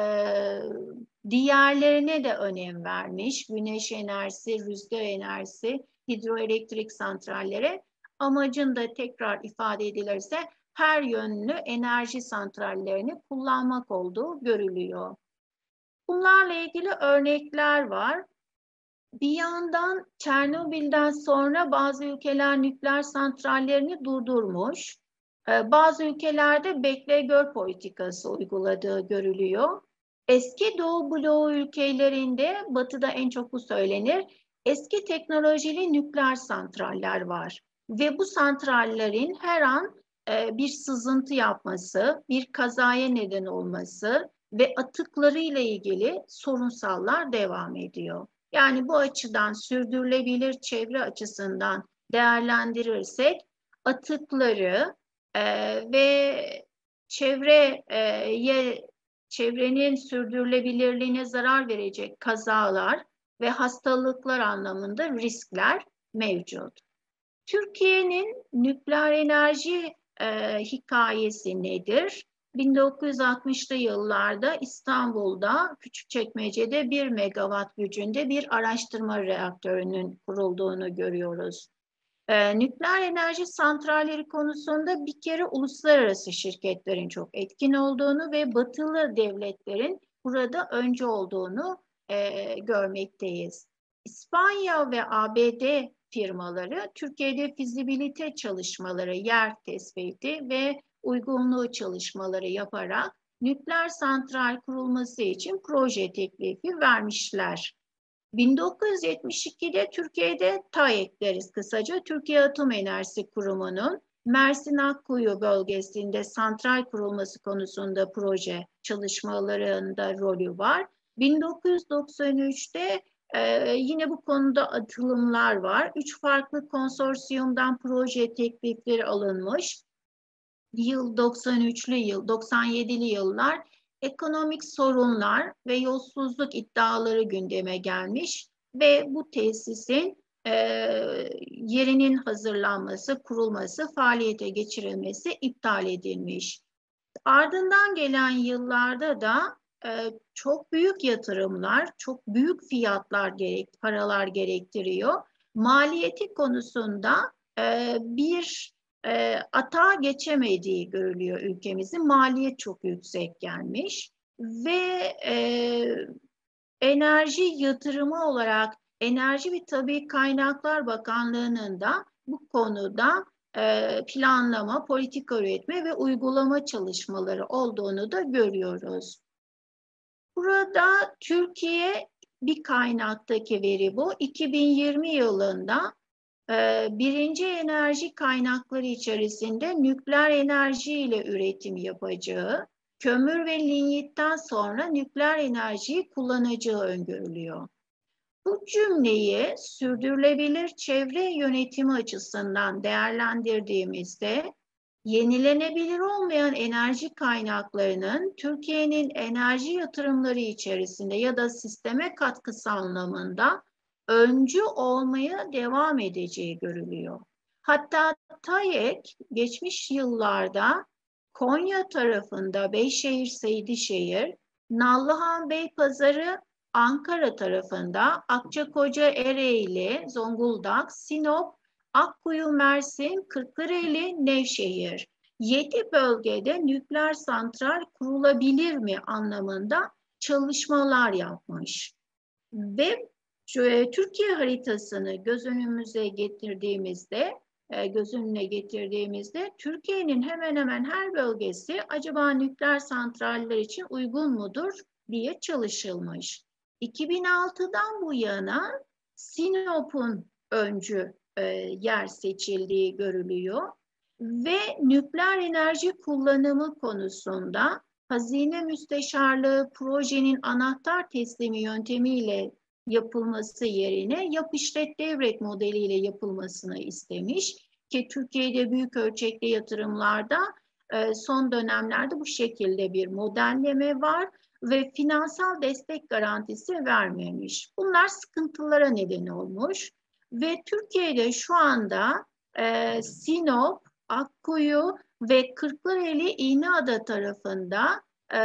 diğerlerine de önem vermiş. Güneş enerjisi, rüzgar enerjisi, hidroelektrik santrallere amacın da tekrar ifade edilirse her yönlü enerji santrallerini kullanmak olduğu görülüyor. Bunlarla ilgili örnekler var. Bir yandan Çernobil'den sonra bazı ülkeler nükleer santrallerini durdurmuş. Bazı ülkelerde bekle gör politikası uyguladığı görülüyor. Eski Doğu bloğu ülkelerinde, Batı'da en çok bu söylenir, eski teknolojili nükleer santraller var. Ve bu santrallerin her an bir sızıntı yapması, bir kazaya neden olması ve atıklarıyla ilgili sorunsallar devam ediyor. Yani bu açıdan sürdürülebilir çevre açısından değerlendirirsek atıkları ve çevrenin sürdürülebilirliğine zarar verecek kazalar ve hastalıklar anlamında riskler mevcut. Türkiye'nin nükleer enerji hikayesi nedir? 1960'lı yıllarda İstanbul'da Küçükçekmece'de 1 megawatt gücünde bir araştırma reaktörünün kurulduğunu görüyoruz. Nükleer enerji santralleri konusunda bir kere uluslararası şirketlerin çok etkin olduğunu ve batılı devletlerin burada öncü olduğunu görmekteyiz. İspanya ve ABD firmaları Türkiye'de fizibilite çalışmaları, yer tespiti ve uygunluğu çalışmaları yaparak nükleer santral kurulması için proje teklifi vermişler. 1972'de Türkiye'de TAEK deriz kısaca, Türkiye Atom Enerjisi Kurumu'nun Mersin Akkuyu bölgesinde santral kurulması konusunda proje çalışmalarında rolü var. 1993'te yine bu konuda atılımlar var. 3 farklı konsorsiyumdan proje teklifleri alınmış. 97'li yıllar ekonomik sorunlar ve yolsuzluk iddiaları gündeme gelmiş ve bu tesisin yerinin hazırlanması, kurulması, faaliyete geçirilmesi iptal edilmiş. Ardından gelen yıllarda da çok büyük yatırımlar, çok büyük fiyatlar paralar gerektiriyor. Maliyeti konusunda bir atağa geçemediği görülüyor ülkemizin. Maliyet çok yüksek gelmiş ve enerji yatırımı olarak Enerji ve Tabii Kaynaklar Bakanlığı'nın da bu konuda planlama, politika üretme ve uygulama çalışmaları olduğunu da görüyoruz. Burada Türkiye bir kaynaktaki veri bu. 2020 yılında birinci enerji kaynakları içerisinde nükleer enerji ile üretim yapacağı, kömür ve linyitten sonra nükleer enerjiyi kullanacağı öngörülüyor. Bu cümleyi sürdürülebilir çevre yönetimi açısından değerlendirdiğimizde yenilenebilir olmayan enerji kaynaklarının Türkiye'nin enerji yatırımları içerisinde ya da sisteme katkısı anlamında öncü olmaya devam edeceği görülüyor. Hatta TAEK geçmiş yıllarda Konya tarafında Beyşehir, Seydişehir, Nallıhan, Beypazarı, Ankara tarafında Akçakoca, Ereğli, Zonguldak, Sinop, Akkuyu, Mersin, Kırklareli, Nevşehir. 7 bölgede nükleer santral kurulabilir mi anlamında çalışmalar yapmış. Ve Türkiye haritasını göz önüne getirdiğimizde Türkiye'nin hemen hemen her bölgesi acaba nükleer santraller için uygun mudur diye çalışılmış. 2006'dan bu yana Sinop'un öncü yer seçildiği görülüyor ve nükleer enerji kullanımı konusunda Hazine Müsteşarlığı projenin anahtar teslimi yöntemiyle yapılması yerine yap işlet devret modeliyle yapılmasını istemiş ki Türkiye'de büyük ölçekli yatırımlarda son dönemlerde bu şekilde bir modelleme var ve finansal destek garantisi vermemiş. Bunlar sıkıntılara neden olmuş ve Türkiye'de şu anda Sinop, Akkuyu ve Kırklareli İğneada tarafında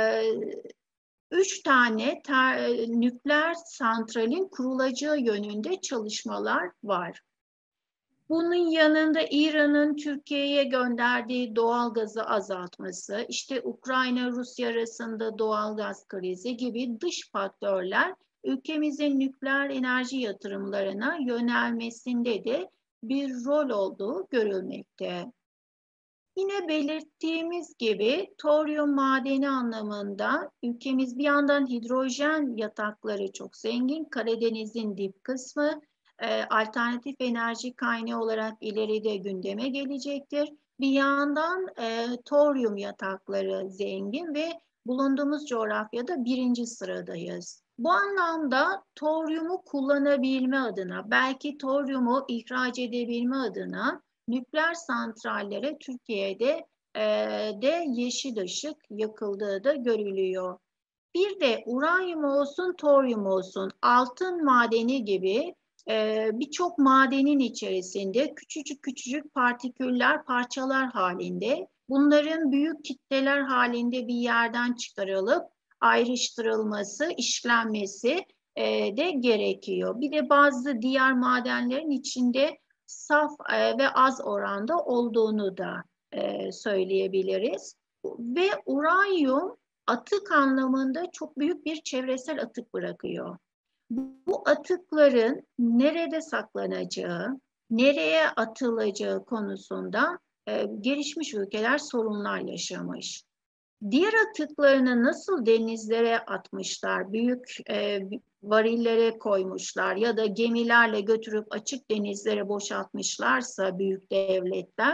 3 tane nükleer santralin kurulacağı yönünde çalışmalar var. Bunun yanında İran'ın Türkiye'ye gönderdiği doğal gazı azaltması, işte Ukrayna-Rusya arasında doğal gaz krizi gibi dış faktörler ülkemizin nükleer enerji yatırımlarına yönelmesinde de bir rol olduğu görülmekte. Yine belirttiğimiz gibi toryum madeni anlamında ülkemiz bir yandan hidrojen yatakları çok zengin, Karadeniz'in dip kısmı alternatif enerji kaynağı olarak ileride gündeme gelecektir. Bir yandan toryum yatakları zengin ve bulunduğumuz coğrafyada 1. sıradayız. Bu anlamda toryumu kullanabilme adına, belki toryumu ihraç edebilme adına nükleer santrallere Türkiye'de de yeşil ışık yakıldığı da görülüyor. Bir de uranyum olsun, toryum olsun, altın madeni gibi birçok madenin içerisinde küçücük küçücük partiküller, parçalar halinde, bunların büyük kitleler halinde bir yerden çıkarılıp ayrıştırılması, işlenmesi de gerekiyor. Bir de bazı diğer madenlerin içinde saf ve az oranda olduğunu da söyleyebiliriz. Ve uranyum atık anlamında çok büyük bir çevresel atık bırakıyor. Bu atıkların nerede saklanacağı, nereye atılacağı konusunda gelişmiş ülkeler sorunlar yaşamış. Diğer atıklarını nasıl denizlere atmışlar, büyük varillere koymuşlar ya da gemilerle götürüp açık denizlere boşaltmışlarsa büyük devletler,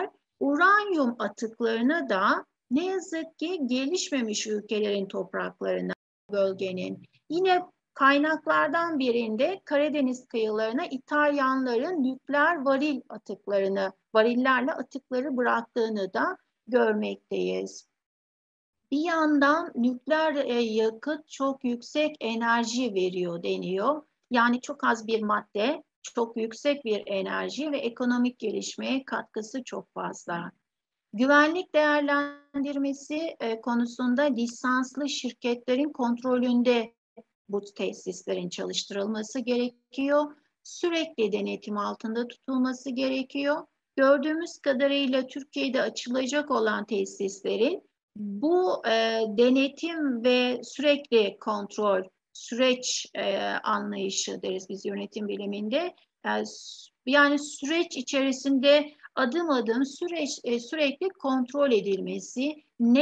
Uranyum atıklarını da ne yazık ki gelişmemiş ülkelerin topraklarına, bölgenin. Yine kaynaklardan birinde Karadeniz kıyılarına İtalyanların nükleer varillerle atıkları bıraktığını da görmekteyiz. Bir yandan nükleer yakıt çok yüksek enerji veriyor deniyor. Yani çok az bir madde, çok yüksek bir enerji ve ekonomik gelişmeye katkısı çok fazla. Güvenlik değerlendirmesi konusunda lisanslı şirketlerin kontrolünde bu tesislerin çalıştırılması gerekiyor. Sürekli denetim altında tutulması gerekiyor. Gördüğümüz kadarıyla Türkiye'de açılacak olan tesislerin bu denetim ve sürekli kontrol, süreç anlayışı deriz biz yönetim biliminde. Yani süreç içerisinde adım adım sürekli kontrol edilmesi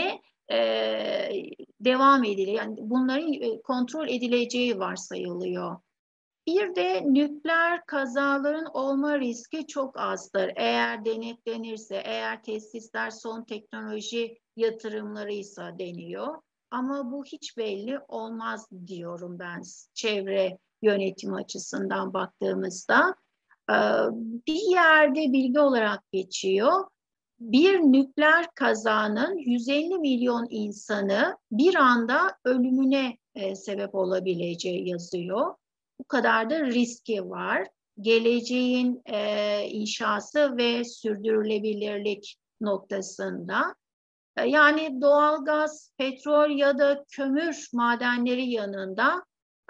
devam edilir. Yani bunların kontrol edileceği varsayılıyor. Bir de nükleer kazaların olma riski çok azdır. Eğer denetlenirse, eğer tesisler son teknoloji yatırımlarıysa deniyor. Ama bu hiç belli olmaz diyorum ben çevre yönetimi açısından baktığımızda. Bir yerde bilgi olarak geçiyor. Bir nükleer kazanın 150 milyon insanı bir anda ölümüne sebep olabileceği yazıyor. Bu kadar da riski var. Geleceğin inşası ve sürdürülebilirlik noktasında. Yani doğalgaz, petrol ya da kömür madenleri yanında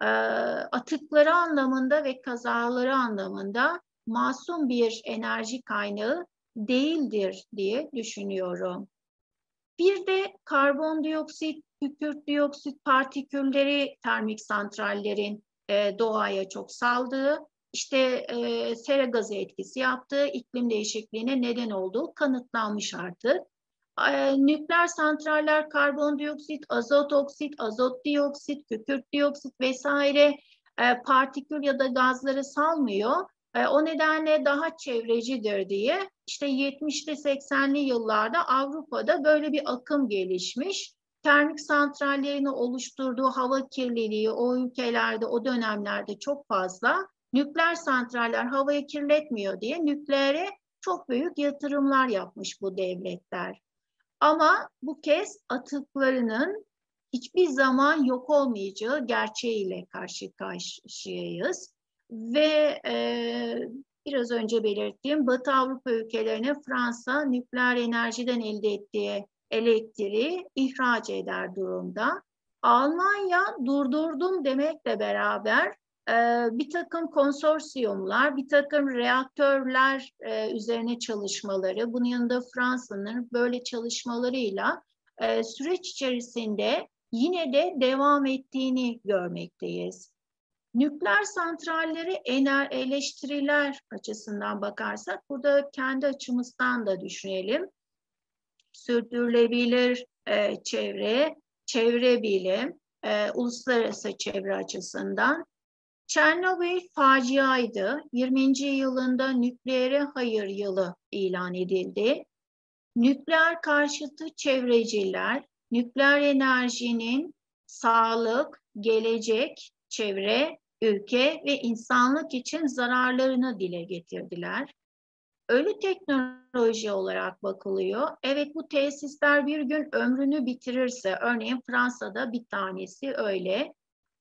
atıkları anlamında ve kazaları anlamında masum bir enerji kaynağı değildir diye düşünüyorum. Bir de karbondioksit, kükürt dioksit partikülleri termik santrallerin doğaya çok saldığı, işte sera gazı etkisi yaptığı, iklim değişikliğine neden olduğu kanıtlanmış artık. Nükleer santraller karbondioksit, azot oksit, azot dioksit, kükürt dioksit vesaire partikül ya da gazları salmıyor. O nedenle daha çevrecidir diye işte 70'li 80'li yıllarda Avrupa'da böyle bir akım gelişmiş. Termik santrallerin oluşturduğu hava kirliliği o ülkelerde o dönemlerde çok fazla. Nükleer santraller havayı kirletmiyor diye nükleere çok büyük yatırımlar yapmış bu devletler. Ama bu kez atıklarının hiçbir zaman yok olmayacağı gerçeğiyle karşı karşıyayız. Ve biraz önce belirttiğim Batı Avrupa ülkelerine Fransa nükleer enerjiden elde ettiği elektriği ihraç eder durumda. Almanya durdurdum demekle beraber bir takım konsorsiyumlar, bir takım reaktörler üzerine çalışmaları, bunun yanında Fransa'nın böyle çalışmalarıyla süreç içerisinde yine de devam ettiğini görmekteyiz. Nükleer santralleri eleştiriler açısından bakarsak, burada kendi açımızdan da düşünelim. Sürdürülebilir çevre bilim, uluslararası çevre açısından. Çernobil faciaydı. 20. yılında nükleere hayır yılı ilan edildi. Nükleer karşıtı çevreciler, nükleer enerjinin sağlık, gelecek, çevre, ülke ve insanlık için zararlarını dile getirdiler. Ölü teknoloji olarak bakılıyor. Evet, bu tesisler bir gün ömrünü bitirirse, örneğin Fransa'da bir tanesi öyle,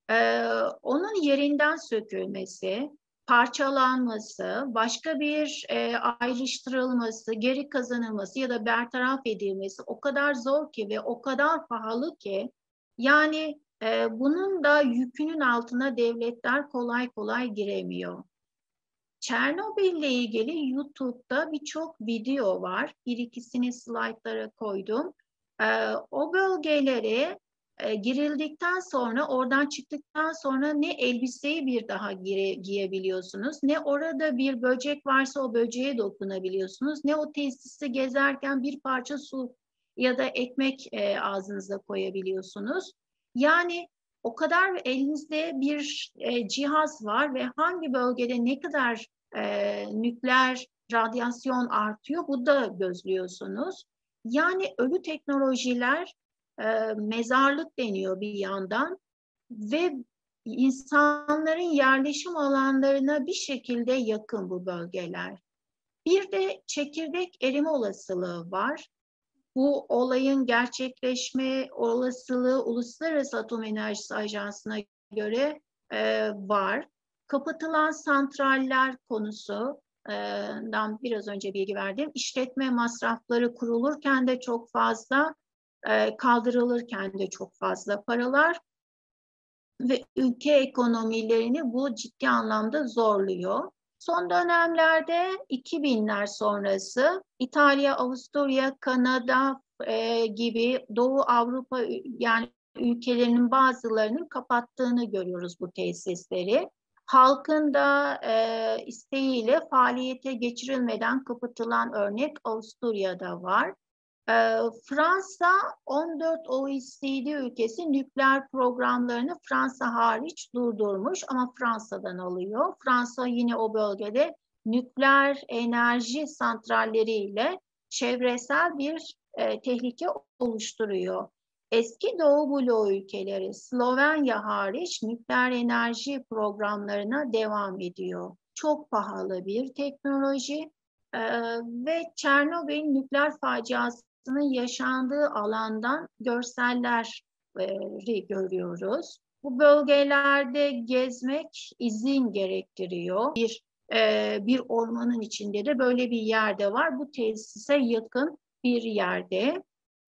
onun yerinden sökülmesi, parçalanması, başka bir ayrıştırılması, geri kazanılması ya da bertaraf edilmesi o kadar zor ki ve o kadar pahalı ki, yani bunun da yükünün altına devletler kolay kolay giremiyor. Çernobil ile ilgili YouTube'da birçok video var. Bir ikisini slaytlara koydum. O bölgelere girildikten sonra, oradan çıktıktan sonra ne elbiseyi bir daha giyebiliyorsunuz, ne orada bir böcek varsa o böceğe dokunabiliyorsunuz, ne o tesisi gezerken bir parça su ya da ekmek ağzınıza koyabiliyorsunuz. Yani o kadar elinizde bir cihaz var ve hangi bölgede ne kadar nükleer radyasyon artıyor. Bu da gözlüyorsunuz. Yani ölü teknolojiler, mezarlık deniyor bir yandan ve insanların yerleşim alanlarına bir şekilde yakın bu bölgeler. Bir de çekirdek erime olasılığı var. Bu olayın gerçekleşme olasılığı Uluslararası Atom Enerjisi Ajansı'na göre var. Kapatılan santraller konusundan biraz önce bilgi verdim. İşletme masrafları kurulurken de çok fazla, kaldırılırken de çok fazla paralar ve ülke ekonomilerini bu ciddi anlamda zorluyor. Son dönemlerde 2000'ler sonrası İtalya, Avusturya, Kanada gibi Doğu Avrupa yani ülkelerinin bazılarının kapattığını görüyoruz bu tesisleri. Halkın da isteğiyle faaliyete geçirilmeden kapatılan örnek Avusturya'da var. Fransa 14 OECD ülkesi nükleer programlarını Fransa hariç durdurmuş ama Fransa'dan alıyor. Fransa yine o bölgede nükleer enerji santralleriyle çevresel bir tehlike oluşturuyor. Eski Doğu bloğu ülkeleri Slovenya hariç nükleer enerji programlarına devam ediyor. Çok pahalı bir teknoloji ve Çernobil nükleer faciası yaşandığı alandan görselleri görüyoruz. Bu bölgelerde gezmek izin gerektiriyor. Bir ormanın içinde de böyle bir yerde var. Bu tesise yakın bir yerde.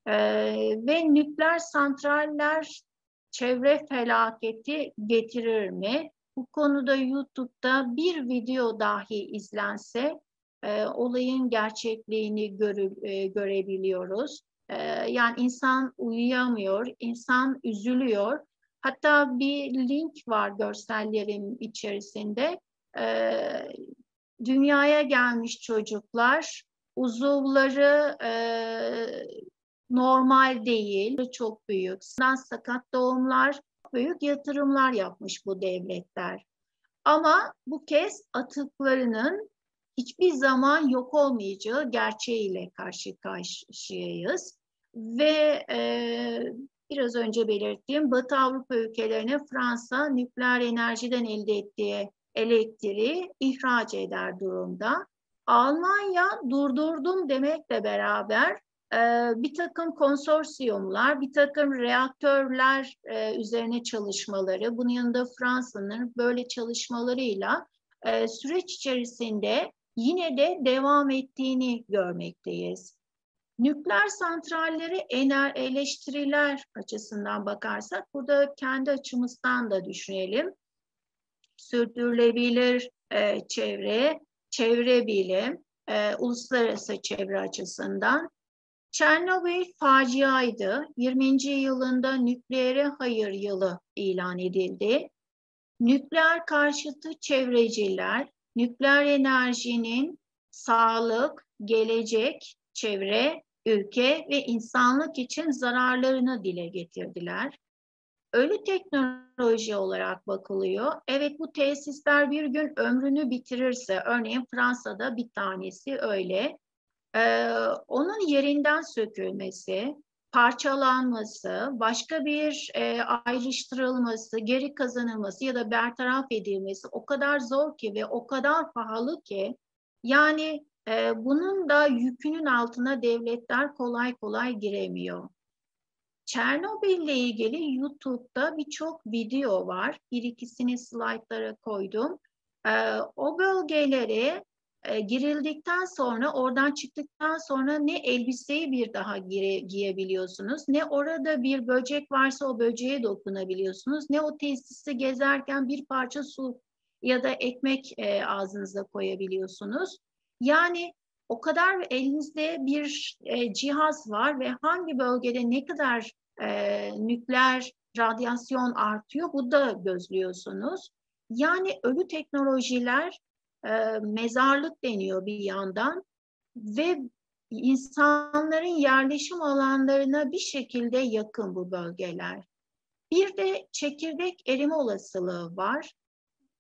Ve nükleer santraller çevre felaketi getirir mi? Bu konuda YouTube'da bir video dahi izlense olayın gerçekliğini görebiliyoruz. Yani insan uyuyamıyor, insan üzülüyor. Hatta bir link var görsellerin içerisinde. Dünyaya gelmiş çocuklar, uzuvları normal değil, çok büyük. Sakat doğumlar, büyük yatırımlar yapmış bu devletler. Ama bu kez atıklarının hiçbir zaman yok olmayacağı gerçeğiyle karşı karşıyayız. Ve biraz önce belirttiğim Batı Avrupa ülkelerine Fransa nükleer enerjiden elde ettiği elektriği ihraç eder durumda. Almanya durdurdum demekle beraber bir takım konsorsiyumlar, bir takım reaktörler üzerine çalışmaları, bunun yanında Fransa'nın böyle çalışmalarıyla süreç içerisinde yine de devam ettiğini görmekteyiz. Nükleer santralleri eleştiriler açısından bakarsak, burada kendi açımızdan da düşünelim. Sürdürülebilir çevre bilim, uluslararası çevre açısından. Çernobil faciaydı. 20. yılında nükleere hayır yılı ilan edildi. Nükleer karşıtı çevreciler, nükleer enerjinin sağlık, gelecek, çevre, ülke ve insanlık için zararlarını dile getirdiler. Ölü teknoloji olarak bakılıyor. Evet, bu tesisler bir gün ömrünü bitirirse, örneğin Fransa'da bir tanesi öyle, onun yerinden sökülmesi, parçalanması, başka bir ayrıştırılması, geri kazanılması ya da bertaraf edilmesi o kadar zor ki ve o kadar pahalı ki, yani bunun da yükünün altına devletler kolay kolay giremiyor. Çernobil ile ilgili YouTube'da birçok video var. Bir ikisini slaytlara koydum. O bölgelere girildikten sonra, oradan çıktıktan sonra ne elbiseyi bir daha giyebiliyorsunuz, ne orada bir böcek varsa o böceğe dokunabiliyorsunuz, ne o tesisi gezerken bir parça su ya da ekmek ağzınıza koyabiliyorsunuz. Yani o kadar elinizde bir cihaz var ve hangi bölgede ne kadar nükleer radyasyon artıyor, bu da gözlüyorsunuz. Yani ölü teknolojiler, mezarlık deniyor bir yandan ve insanların yerleşim alanlarına bir şekilde yakın bu bölgeler. Bir de çekirdek erime olasılığı var.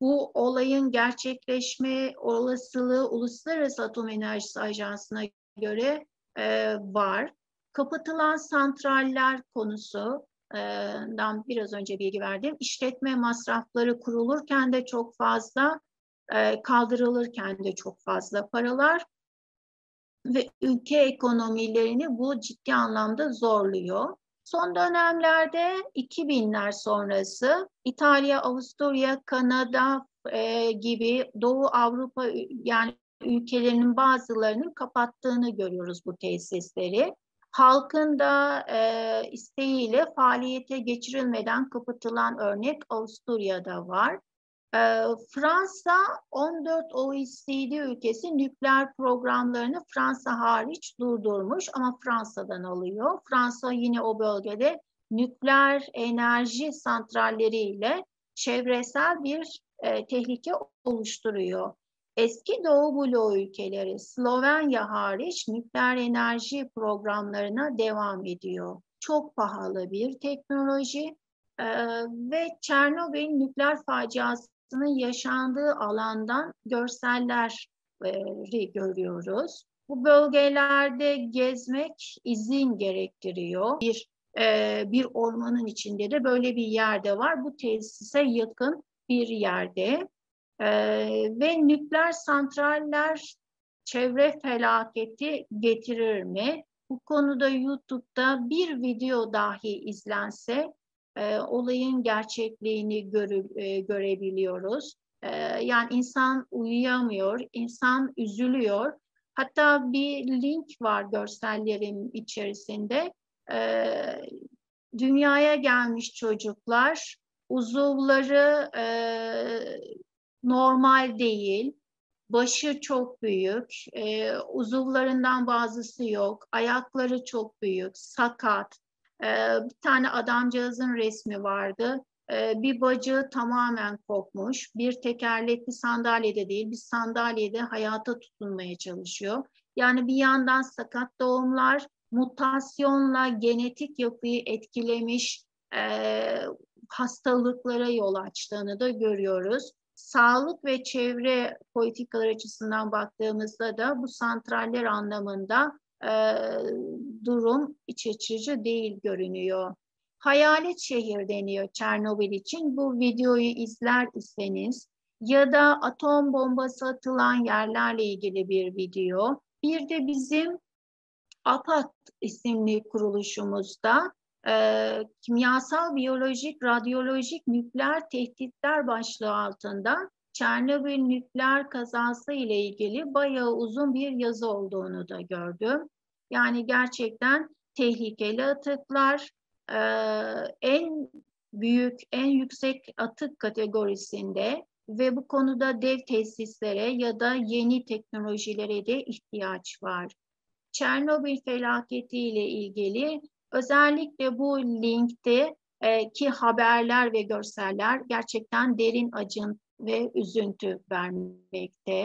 Bu olayın gerçekleşme olasılığı Uluslararası Atom Enerjisi Ajansı'na göre var. Kapatılan santraller konusundan biraz önce bilgi verdim. İşletme masrafları kurulurken de çok fazla, kaldırılırken de çok fazla paralar ve ülke ekonomilerini bu ciddi anlamda zorluyor. Son dönemlerde 2000'ler sonrası İtalya, Avusturya, Kanada gibi Doğu Avrupa yani ülkelerinin bazılarının kapattığını görüyoruz bu tesisleri. Halkın da isteğiyle faaliyete geçirilmeden kapatılan örnek Avusturya'da var. Fransa 14 OECD ülkesi nükleer programlarını Fransa hariç durdurmuş ama Fransa'dan alıyor. Fransa yine o bölgede nükleer enerji santralleriyle çevresel bir tehlike oluşturuyor. Eski Doğu bloğu ülkeleri Slovenya hariç nükleer enerji programlarına devam ediyor. Çok pahalı bir teknoloji ve Çernobil nükleer faciası yaşandığı alandan görselleri görüyoruz. Bu bölgelerde gezmek izin gerektiriyor. Bir ormanın içinde de böyle bir yerde var. Bu tesise yakın bir yerde. Ve nükleer santraller çevre felaketi getirir mi? Bu konuda YouTube'da bir video dahi izlense olayın gerçekliğini görebiliyoruz. Yani insan uyuyamıyor, insan üzülüyor. Hatta bir link var görsellerin içerisinde. Dünyaya gelmiş çocuklar, uzuvları normal değil, başı çok büyük, uzuvlarından bazısı yok, ayakları çok büyük, sakat. Bir tane adamcağızın resmi vardı. Bir bacağı tamamen kopmuş. Bir tekerlekli sandalyede değil, bir sandalyede hayata tutunmaya çalışıyor. Yani bir yandan sakat doğumlar, mutasyonla genetik yapıyı etkilemiş hastalıklara yol açtığını da görüyoruz. Sağlık ve çevre politikaları açısından baktığımızda da bu santraller anlamında durum iç açıcı değil görünüyor. Hayalet şehir deniyor Çernobil için. Bu videoyu izler iseniz ya da atom bombası atılan yerlerle ilgili bir video. Bir de bizim APAD isimli kuruluşumuzda kimyasal, biyolojik, radyolojik, nükleer tehditler başlığı altında Çernobil nükleer kazası ile ilgili bayağı uzun bir yazı olduğunu da gördüm. Yani gerçekten tehlikeli atıklar, en büyük, en yüksek atık kategorisinde ve bu konuda dev tesislere ya da yeni teknolojilere de ihtiyaç var. Çernobil felaketiyle ilgili özellikle bu linkte ki haberler ve görseller gerçekten derin acın ve üzüntü vermekte.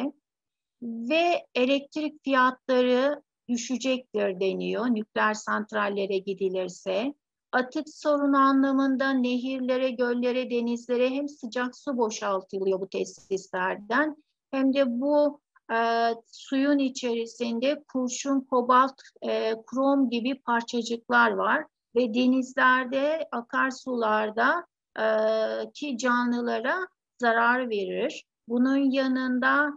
Ve elektrik fiyatları düşecektir deniyor nükleer santrallere gidilirse. Atık sorunu anlamında nehirlere, göllere, denizlere hem sıcak su boşaltılıyor bu tesislerden hem de bu suyun içerisinde kurşun, kobalt, krom gibi parçacıklar var ve denizlerde, akarsularda ki canlılara zarar verir. Bunun yanında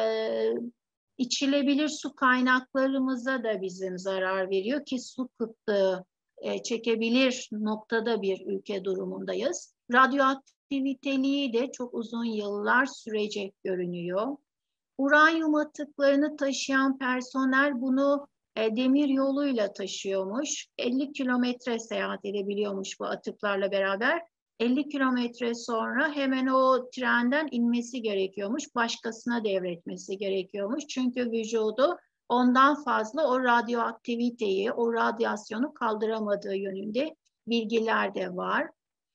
içilebilir su kaynaklarımıza da bizim zarar veriyor ki su kıtlığı çekebilir noktada bir ülke durumundayız. Radyoaktiviteliği de çok uzun yıllar sürecek görünüyor. Uranyum atıklarını taşıyan personel bunu demir yoluyla taşıyormuş. 50 kilometre seyahat edebiliyormuş bu atıklarla beraber. 50 kilometre sonra hemen o trenden inmesi gerekiyormuş. Başkasına devretmesi gerekiyormuş. Çünkü vücudu ondan fazla o radyoaktiviteyi, o radyasyonu kaldıramadığı yönünde bilgiler de var.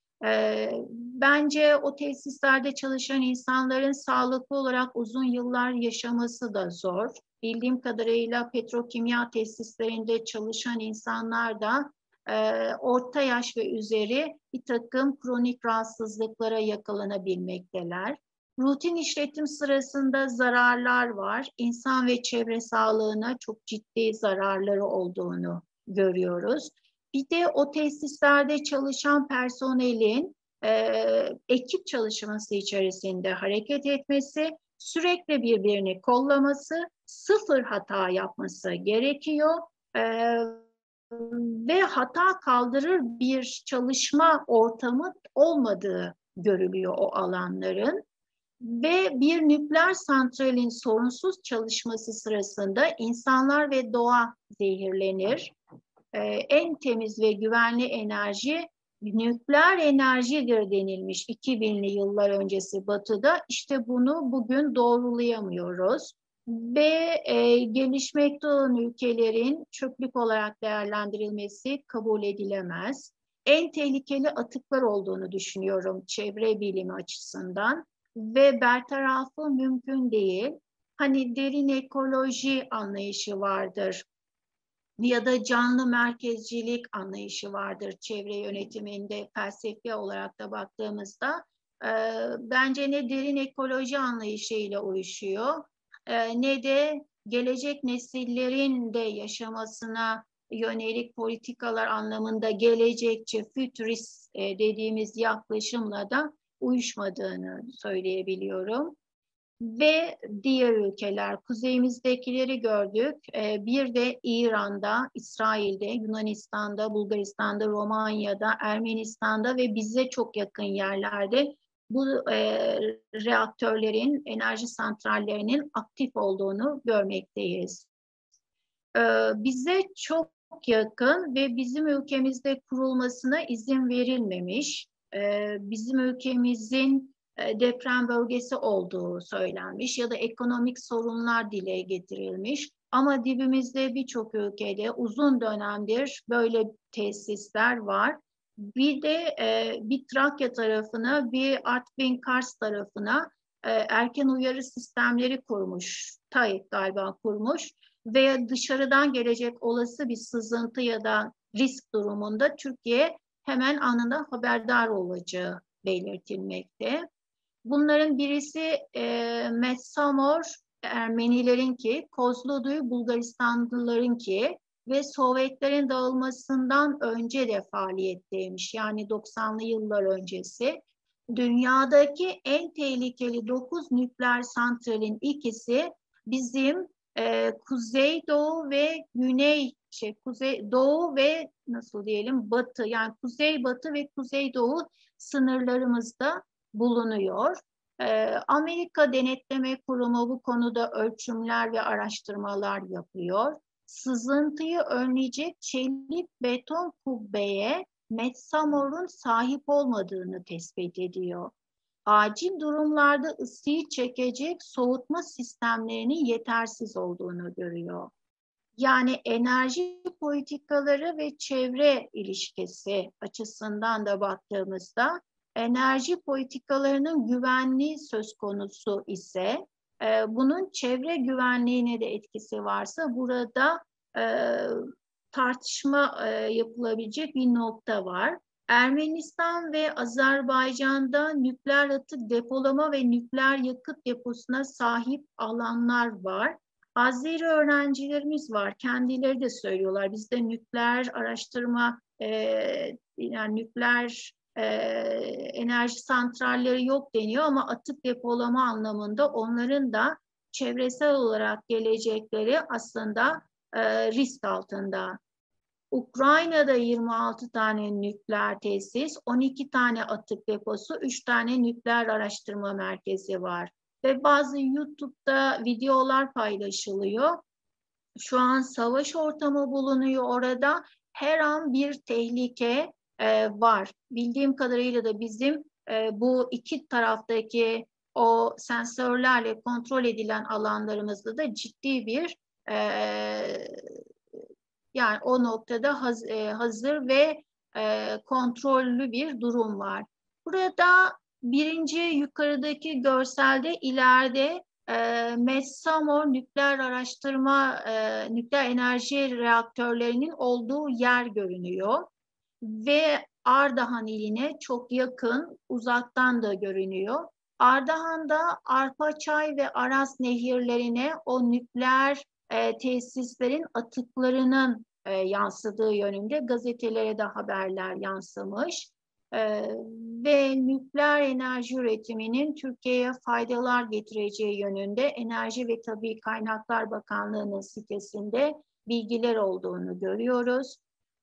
Bence o tesislerde çalışan insanların sağlıklı olarak uzun yıllar yaşaması da zor. Bildiğim kadarıyla petrokimya tesislerinde çalışan insanlar da orta yaş ve üzeri bir takım kronik rahatsızlıklara yakalanabilmekteler. Rutin işletim sırasında zararlar var. İnsan ve çevre sağlığına çok ciddi zararları olduğunu görüyoruz. Bir de o tesislerde çalışan personelin ekip çalışması içerisinde hareket etmesi, sürekli birbirini kollaması, sıfır hata yapması gerekiyor. Ve hata kaldırır bir çalışma ortamı olmadığı görülüyor o alanların. Ve bir nükleer santralin sorunsuz çalışması sırasında insanlar ve doğa zehirlenir. En temiz ve güvenli enerji nükleer enerjidir denilmiş 2000'li yıllar öncesi Batı'da. İşte bunu bugün doğrulayamıyoruz. Ve gelişmekte olan ülkelerin çöplük olarak değerlendirilmesi kabul edilemez. En tehlikeli atıklar olduğunu düşünüyorum çevre bilimi açısından ve bertarafı mümkün değil. Hani derin ekoloji anlayışı vardır ya da canlı merkezcilik anlayışı vardır çevre yönetiminde felsefi olarak da baktığımızda. Bence ne derin ekoloji anlayışıyla uyuşuyor ne de gelecek nesillerin de yaşamasına yönelik politikalar anlamında gelecekçi, fütürist dediğimiz yaklaşımla da uyuşmadığını söyleyebiliyorum. Ve diğer ülkeler, kuzeyimizdekileri gördük. Bir de İran'da, İsrail'de, Yunanistan'da, Bulgaristan'da, Romanya'da, Ermenistan'da ve bize çok yakın yerlerde bu reaktörlerin, enerji santrallerinin aktif olduğunu görmekteyiz. Bize çok yakın ve bizim ülkemizde kurulmasına izin verilmemiş. Bizim ülkemizin deprem bölgesi olduğu söylenmiş ya da ekonomik sorunlar dile getirilmiş. Ama dibimizde birçok ülkede uzun dönemdir böyle tesisler var. Bir de bir Trakya tarafına, bir Artvin Kars tarafına erken uyarı sistemleri kurmuş. TAİP galiba kurmuş veya dışarıdan gelecek olası bir sızıntı ya da risk durumunda Türkiye hemen anında haberdar olacağı belirtilmekte. Bunların birisi Metsamor Ermenilerinki, Kozloduy Bulgaristanlılarınki ve Sovyetlerin dağılmasından önce de faaliyetteymiş. Yani 90'lı yıllar öncesi. Dünyadaki en tehlikeli 9 nükleer santralin ikisi bizim Kuzeydoğu ve Kuzeydoğu ve nasıl diyelim Batı, yani Kuzeybatı ve Kuzeydoğu sınırlarımızda bulunuyor. Amerika Denetleme Kurumu bu konuda ölçümler ve araştırmalar yapıyor. Sızıntıyı önleyecek çelik beton kubbeye Metsamor'un sahip olmadığını tespit ediyor. Acil durumlarda ısıyı çekecek soğutma sistemlerinin yetersiz olduğunu görüyor. Yani enerji politikaları ve çevre ilişkisi açısından da baktığımızda enerji politikalarının güvenliği söz konusu ise bunun çevre güvenliğine de etkisi varsa burada tartışma yapılabilecek bir nokta var. Ermenistan ve Azerbaycan'da nükleer atık depolama ve nükleer yakıt deposuna sahip alanlar var. Azeri öğrencilerimiz var. Kendileri de söylüyorlar. Bizde nükleer araştırma, yani nükleer enerji santralleri yok deniyor ama atık depolama anlamında onların da çevresel olarak gelecekleri aslında risk altında. Ukrayna'da 26 tane nükleer tesis, 12 tane atık deposu, 3 tane nükleer araştırma merkezi var. Ve bazı YouTube'da videolar paylaşılıyor. Şu an savaş ortamı bulunuyor orada. Her an bir tehlike var. Bildiğim kadarıyla da bizim bu iki taraftaki o sensörlerle kontrol edilen alanlarımızda da ciddi bir yani o noktada hazır ve kontrollü bir durum var. Burada birinci yukarıdaki görselde ileride Metsamor nükleer araştırma, nükleer enerji reaktörlerinin olduğu yer görünüyor. Ve Ardahan iline çok yakın, uzaktan da görünüyor. Ardahan'da Arpaçay ve Aras nehirlerine o nükleer tesislerin atıklarının yansıdığı yönünde gazetelere de haberler yansımış. Ve nükleer enerji üretiminin Türkiye'ye faydalar getireceği yönünde Enerji ve Tabii Kaynaklar Bakanlığı'nın sitesinde bilgiler olduğunu görüyoruz.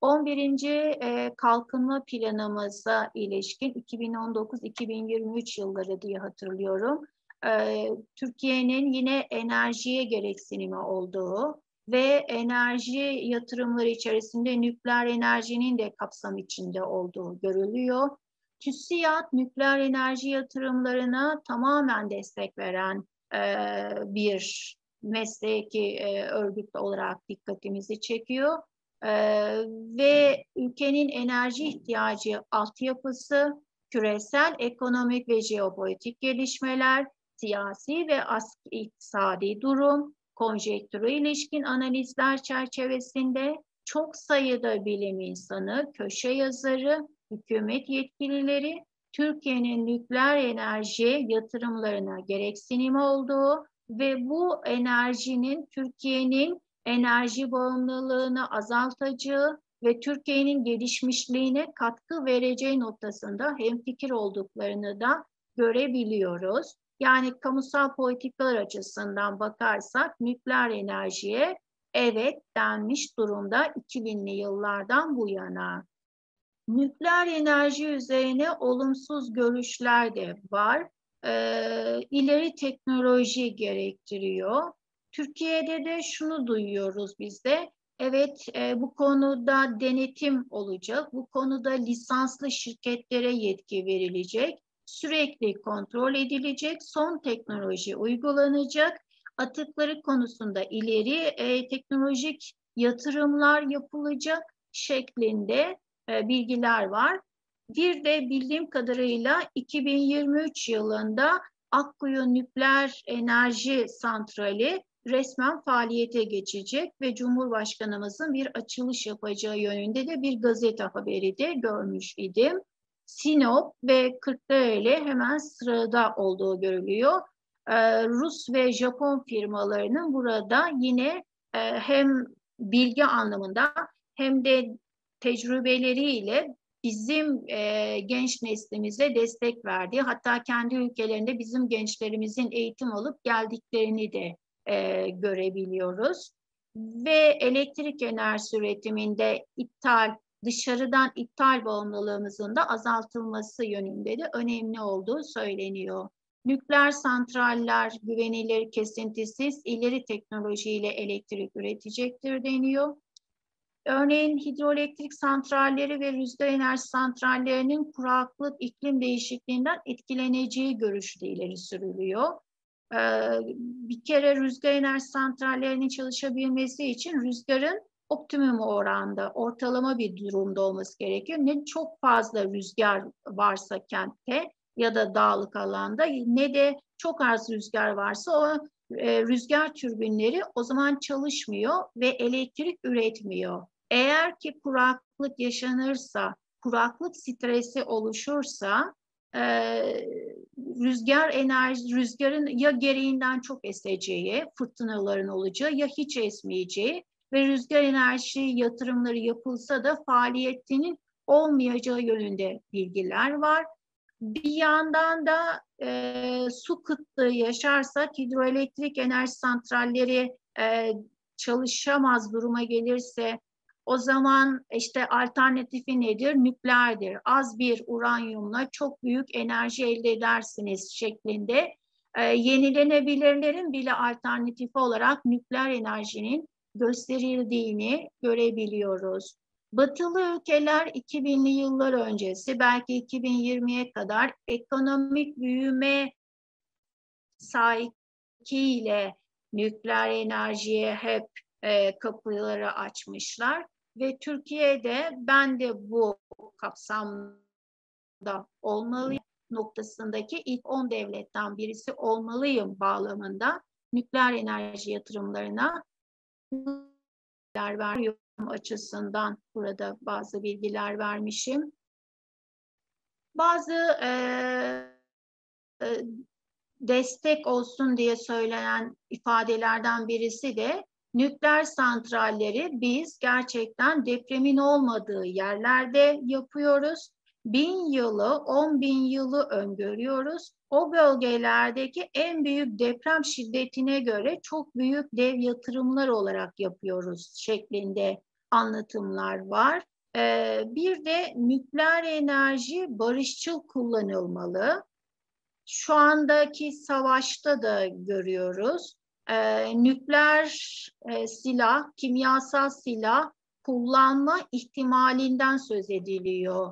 11. Kalkınma planımıza ilişkin 2019-2023 yılları diye hatırlıyorum. Türkiye'nin yine enerjiye gereksinimi olduğu ve enerji yatırımları içerisinde nükleer enerjinin de kapsam içinde olduğu görülüyor. TÜSİAD nükleer enerji yatırımlarına tamamen destek veren bir mesleki örgüt olarak dikkatimizi çekiyor. Ve ülkenin enerji ihtiyacı altyapısı, küresel ekonomik ve jeopolitik gelişmeler, siyasi ve iktisadi durum, konjektüre ilişkin analizler çerçevesinde çok sayıda bilim insanı, köşe yazarı, hükümet yetkilileri Türkiye'nin nükleer enerji yatırımlarına gereksinimi olduğu ve bu enerjinin Türkiye'nin enerji bağımlılığını azaltacağı ve Türkiye'nin gelişmişliğine katkı vereceği noktasında hemfikir olduklarını da görebiliyoruz. Yani kamusal politikalar açısından bakarsak nükleer enerjiye evet denmiş durumda 2000'li yıllardan bu yana. Nükleer enerji üzerine olumsuz görüşler de var. İleri teknoloji gerektiriyor. Türkiye'de de şunu duyuyoruz biz de. Evet, bu konuda denetim olacak. Bu konuda lisanslı şirketlere yetki verilecek. Sürekli kontrol edilecek. Son teknoloji uygulanacak. Atıkları konusunda ileri teknolojik yatırımlar yapılacak şeklinde bilgiler var. Bir de bildiğim kadarıyla 2023 yılında Akkuyu Nükleer Enerji Santrali resmen faaliyete geçecek ve Cumhurbaşkanımızın bir açılış yapacağı yönünde de bir gazete haberi de görmüş idim. Sinop ve Kırklareli hemen sırada olduğu görülüyor. Rus ve Japon firmalarının burada yine hem bilgi anlamında hem de tecrübeleriyle bizim genç neslimize destek verdiği, hatta kendi ülkelerinde bizim gençlerimizin eğitim alıp geldiklerini de görebiliyoruz. Ve elektrik enerjisi üretiminde dışarıdan ithal bağımlılığımızın da azaltılması yönünde de önemli olduğu söyleniyor. Nükleer santraller güvenilir, kesintisiz, ileri teknolojiyle elektrik üretecektir deniyor. Örneğin hidroelektrik santralleri ve rüzgar enerji santrallerinin kuraklık, iklim değişikliğinden etkileneceği görüşü de ileri sürülüyor. Bir kere rüzgar enerji santrallerinin çalışabilmesi için rüzgarın optimum oranda, ortalama bir durumda olması gerekiyor. Ne çok fazla rüzgar varsa kentte ya da dağlık alanda, ne de çok az rüzgar varsa o rüzgar türbinleri o zaman çalışmıyor ve elektrik üretmiyor. Eğer ki kuraklık yaşanırsa, kuraklık stresi oluşursa rüzgarın ya gereğinden çok eseceği, fırtınaların olacağı ya hiç esmeyeceği ve rüzgar enerji yatırımları yapılsa da faaliyetinin olmayacağı yönünde bilgiler var. Bir yandan da su kıtlığı yaşarsak hidroelektrik enerji santralleri çalışamaz duruma gelirse o zaman işte alternatifi nedir? Nükleerdir. Az bir uranyumla çok büyük enerji elde edersiniz şeklinde yenilenebilirlerin bile alternatifi olarak nükleer enerjinin gösterildiğini görebiliyoruz. Batılı ülkeler 2000'li yıllar öncesi belki 2020'ye kadar ekonomik büyüme sahikiyle nükleer enerjiye hep kapıları açmışlar ve Türkiye'de ben de bu kapsamda olmalıyım noktasındaki ilk 10 devletten birisi olmalıyım bağlamında nükleer enerji yatırımlarına veriyorum açısından burada bazı bilgiler vermişim. Bazı destek olsun diye söylenen ifadelerden birisi de nükleer santralleri biz gerçekten depremin olmadığı yerlerde yapıyoruz. 1000 yılı, 10.000 yılı öngörüyoruz. O bölgelerdeki en büyük deprem şiddetine göre çok büyük dev yatırımlar olarak yapıyoruz şeklinde anlatımlar var. Bir de nükleer enerji barışçıl kullanılmalı. Şu andaki savaşta da görüyoruz. Nükleer silah, kimyasal silah kullanma ihtimalinden söz ediliyor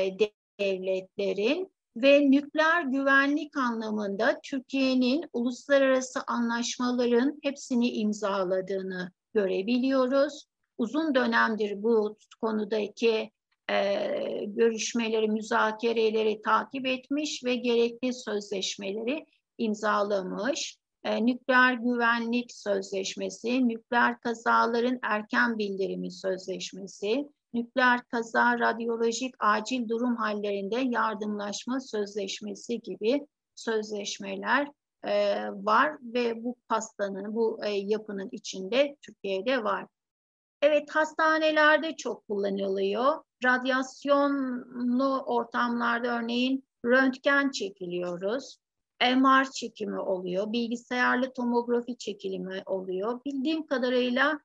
devletlerin ve nükleer güvenlik anlamında Türkiye'nin uluslararası anlaşmaların hepsini imzaladığını görebiliyoruz. Uzun dönemdir bu konudaki görüşmeleri, müzakereleri takip etmiş ve gerekli sözleşmeleri imzalamış. Nükleer güvenlik sözleşmesi, nükleer kazaların erken bildirimi sözleşmesi, nükleer kaza radyolojik acil durum hallerinde yardımlaşma sözleşmesi gibi sözleşmeler var ve bu pastanın, bu yapının içinde Türkiye'de var. Evet, hastanelerde çok kullanılıyor. Radyasyonlu ortamlarda örneğin röntgen çekiliyoruz. MR çekimi oluyor. Bilgisayarlı tomografi çekimi oluyor. Bildiğim kadarıyla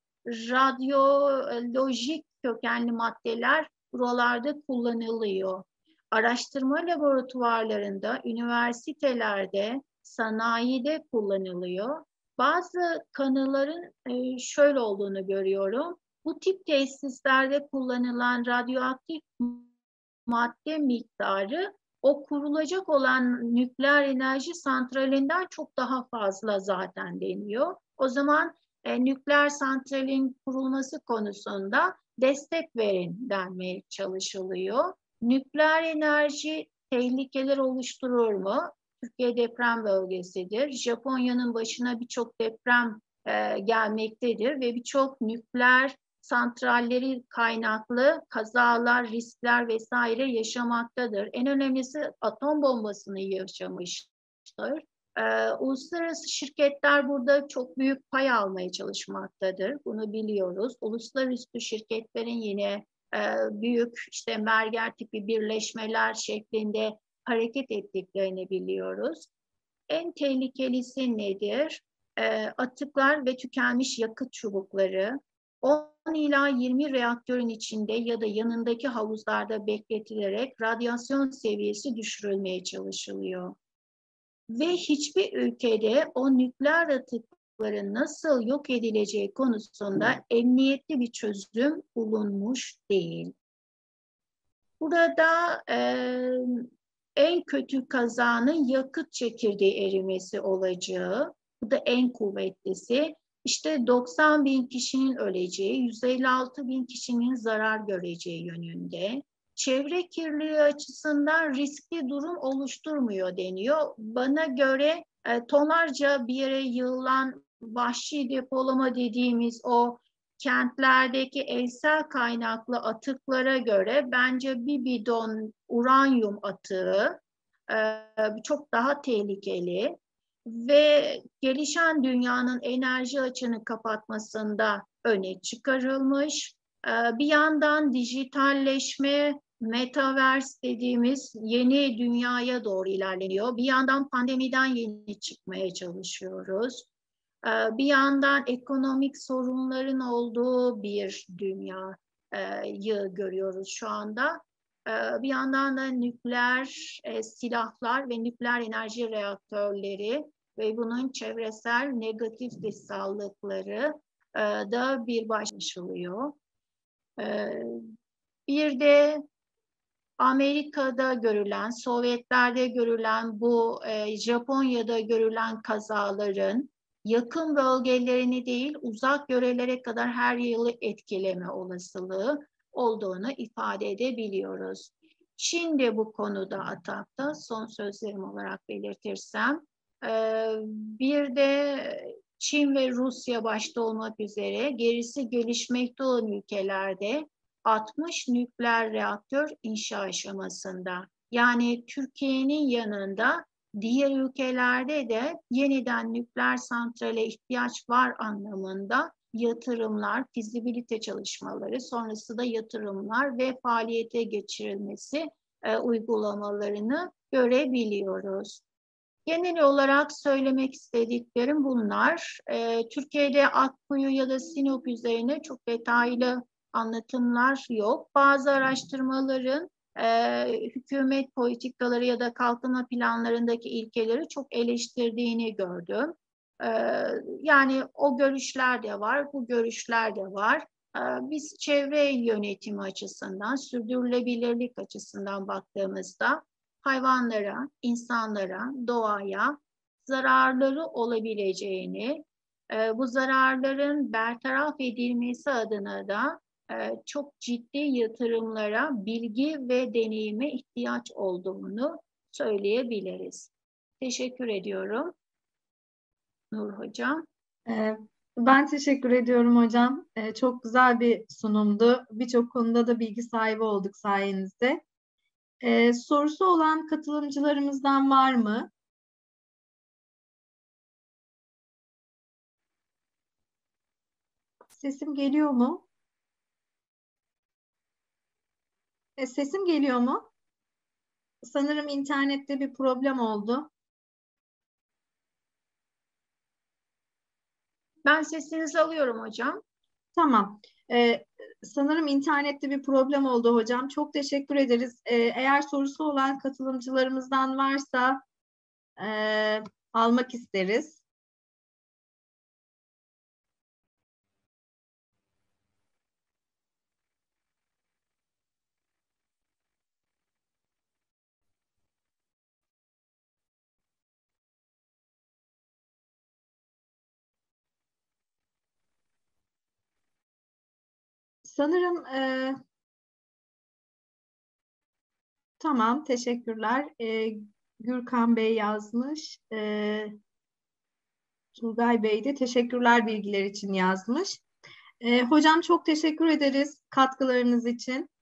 radyolojik kökenli maddeler buralarda kullanılıyor. Araştırma laboratuvarlarında, üniversitelerde, sanayide kullanılıyor. Bazı kanıların şöyle olduğunu görüyorum. Bu tip tesislerde kullanılan radyoaktif madde miktarı o kurulacak olan nükleer enerji santralinden çok daha fazla zaten deniyor. O zaman nükleer santralin kurulması konusunda destek verin denmeye çalışılıyor. Nükleer enerji tehlikeler oluşturur mu? Türkiye deprem bölgesidir. Japonya'nın başına birçok deprem gelmektedir ve birçok nükleer santralleri kaynaklı kazalar, riskler vesaire yaşamaktadır. En önemlisi atom bombasını yaşamıştır. Uluslararası şirketler burada çok büyük pay almaya çalışmaktadır. Bunu biliyoruz. Uluslararası şirketlerin yine büyük işte merger tipi birleşmeler şeklinde hareket ettiklerini biliyoruz. En tehlikelisi nedir? Atıklar ve tükenmiş yakıt çubukları 10 ila 20 reaktörün içinde ya da yanındaki havuzlarda bekletilerek radyasyon seviyesi düşürülmeye çalışılıyor. Ve hiçbir ülkede o nükleer atıkların nasıl yok edileceği konusunda emniyetli bir çözüm bulunmuş değil. Burada en kötü kazanın yakıt çekirdeği erimesi olacağı, bu da en kuvvetlisi. İşte 90 bin kişinin öleceği, 156 bin kişinin zarar göreceği yönünde. Çevre kirliliği açısından riskli durum oluşturmuyor deniyor. Bana göre tonlarca bir yere yığılan vahşi depolama dediğimiz o kentlerdeki evsel kaynaklı atıklara göre bence bir bidon uranyum atığı çok daha tehlikeli ve gelişen dünyanın enerji açığını kapatmasında öne çıkarılmış. Bir yandan dijitalleşme, metaverse dediğimiz yeni dünyaya doğru ilerleniyor. Bir yandan pandemiden yeni çıkmaya çalışıyoruz. Bir yandan ekonomik sorunların olduğu bir dünyayı görüyoruz şu anda. Bir yandan da nükleer silahlar ve nükleer enerji reaktörleri ve bunun çevresel negatif dışsallıkları da bir başlaşılıyor. Bir de Amerika'da görülen, Sovyetlerde görülen bu Japonya'da görülen kazaların yakın bölgelerini değil uzak yörelere kadar her yılı etkileme olasılığı olduğunu ifade edebiliyoruz. Çin de bu konuda atakta, son sözlerim olarak belirtirsem. Bir de Çin ve Rusya başta olmak üzere gerisi gelişmekte olan ülkelerde 60 nükleer reaktör inşa aşamasında. Yani Türkiye'nin yanında diğer ülkelerde de yeniden nükleer santrale ihtiyaç var anlamında yatırımlar, fizibilite çalışmaları, sonrası da yatırımlar ve faaliyete geçirilmesi uygulamalarını görebiliyoruz. Genel olarak söylemek istediklerim bunlar. Türkiye'de Akkuyu ya da Sinop üzerine çok detaylı anlatımlar yok. Bazı araştırmaların hükümet politikaları ya da kalkınma planlarındaki ilkeleri çok eleştirdiğini gördüm. E, Yani o görüşler de var, bu görüşler de var. Biz çevre yönetimi açısından, sürdürülebilirlik açısından baktığımızda hayvanlara, insanlara, doğaya zararları olabileceğini, bu zararların bertaraf edilmesi adına da çok ciddi yatırımlara, bilgi ve deneyime ihtiyaç olduğunu söyleyebiliriz. Teşekkür ediyorum Nur Hocam. Ee, Ben teşekkür ediyorum hocam. Çok güzel bir sunumdu. Birçok konuda da bilgi sahibi olduk sayenizde. Sorusu olan katılımcılarımızdan var mı? Sesim geliyor mu? Sesim geliyor mu? Sanırım internette bir problem oldu. Ben sesinizi alıyorum hocam. Tamam. Sanırım internette bir problem oldu hocam. Çok teşekkür ederiz. Eğer sorusu olan katılımcılarımızdan varsa almak isteriz. Sanırım tamam, teşekkürler. Gürkan Bey yazmış. Turgay Bey de teşekkürler bilgiler için yazmış. Hocam çok teşekkür ederiz katkılarınız için.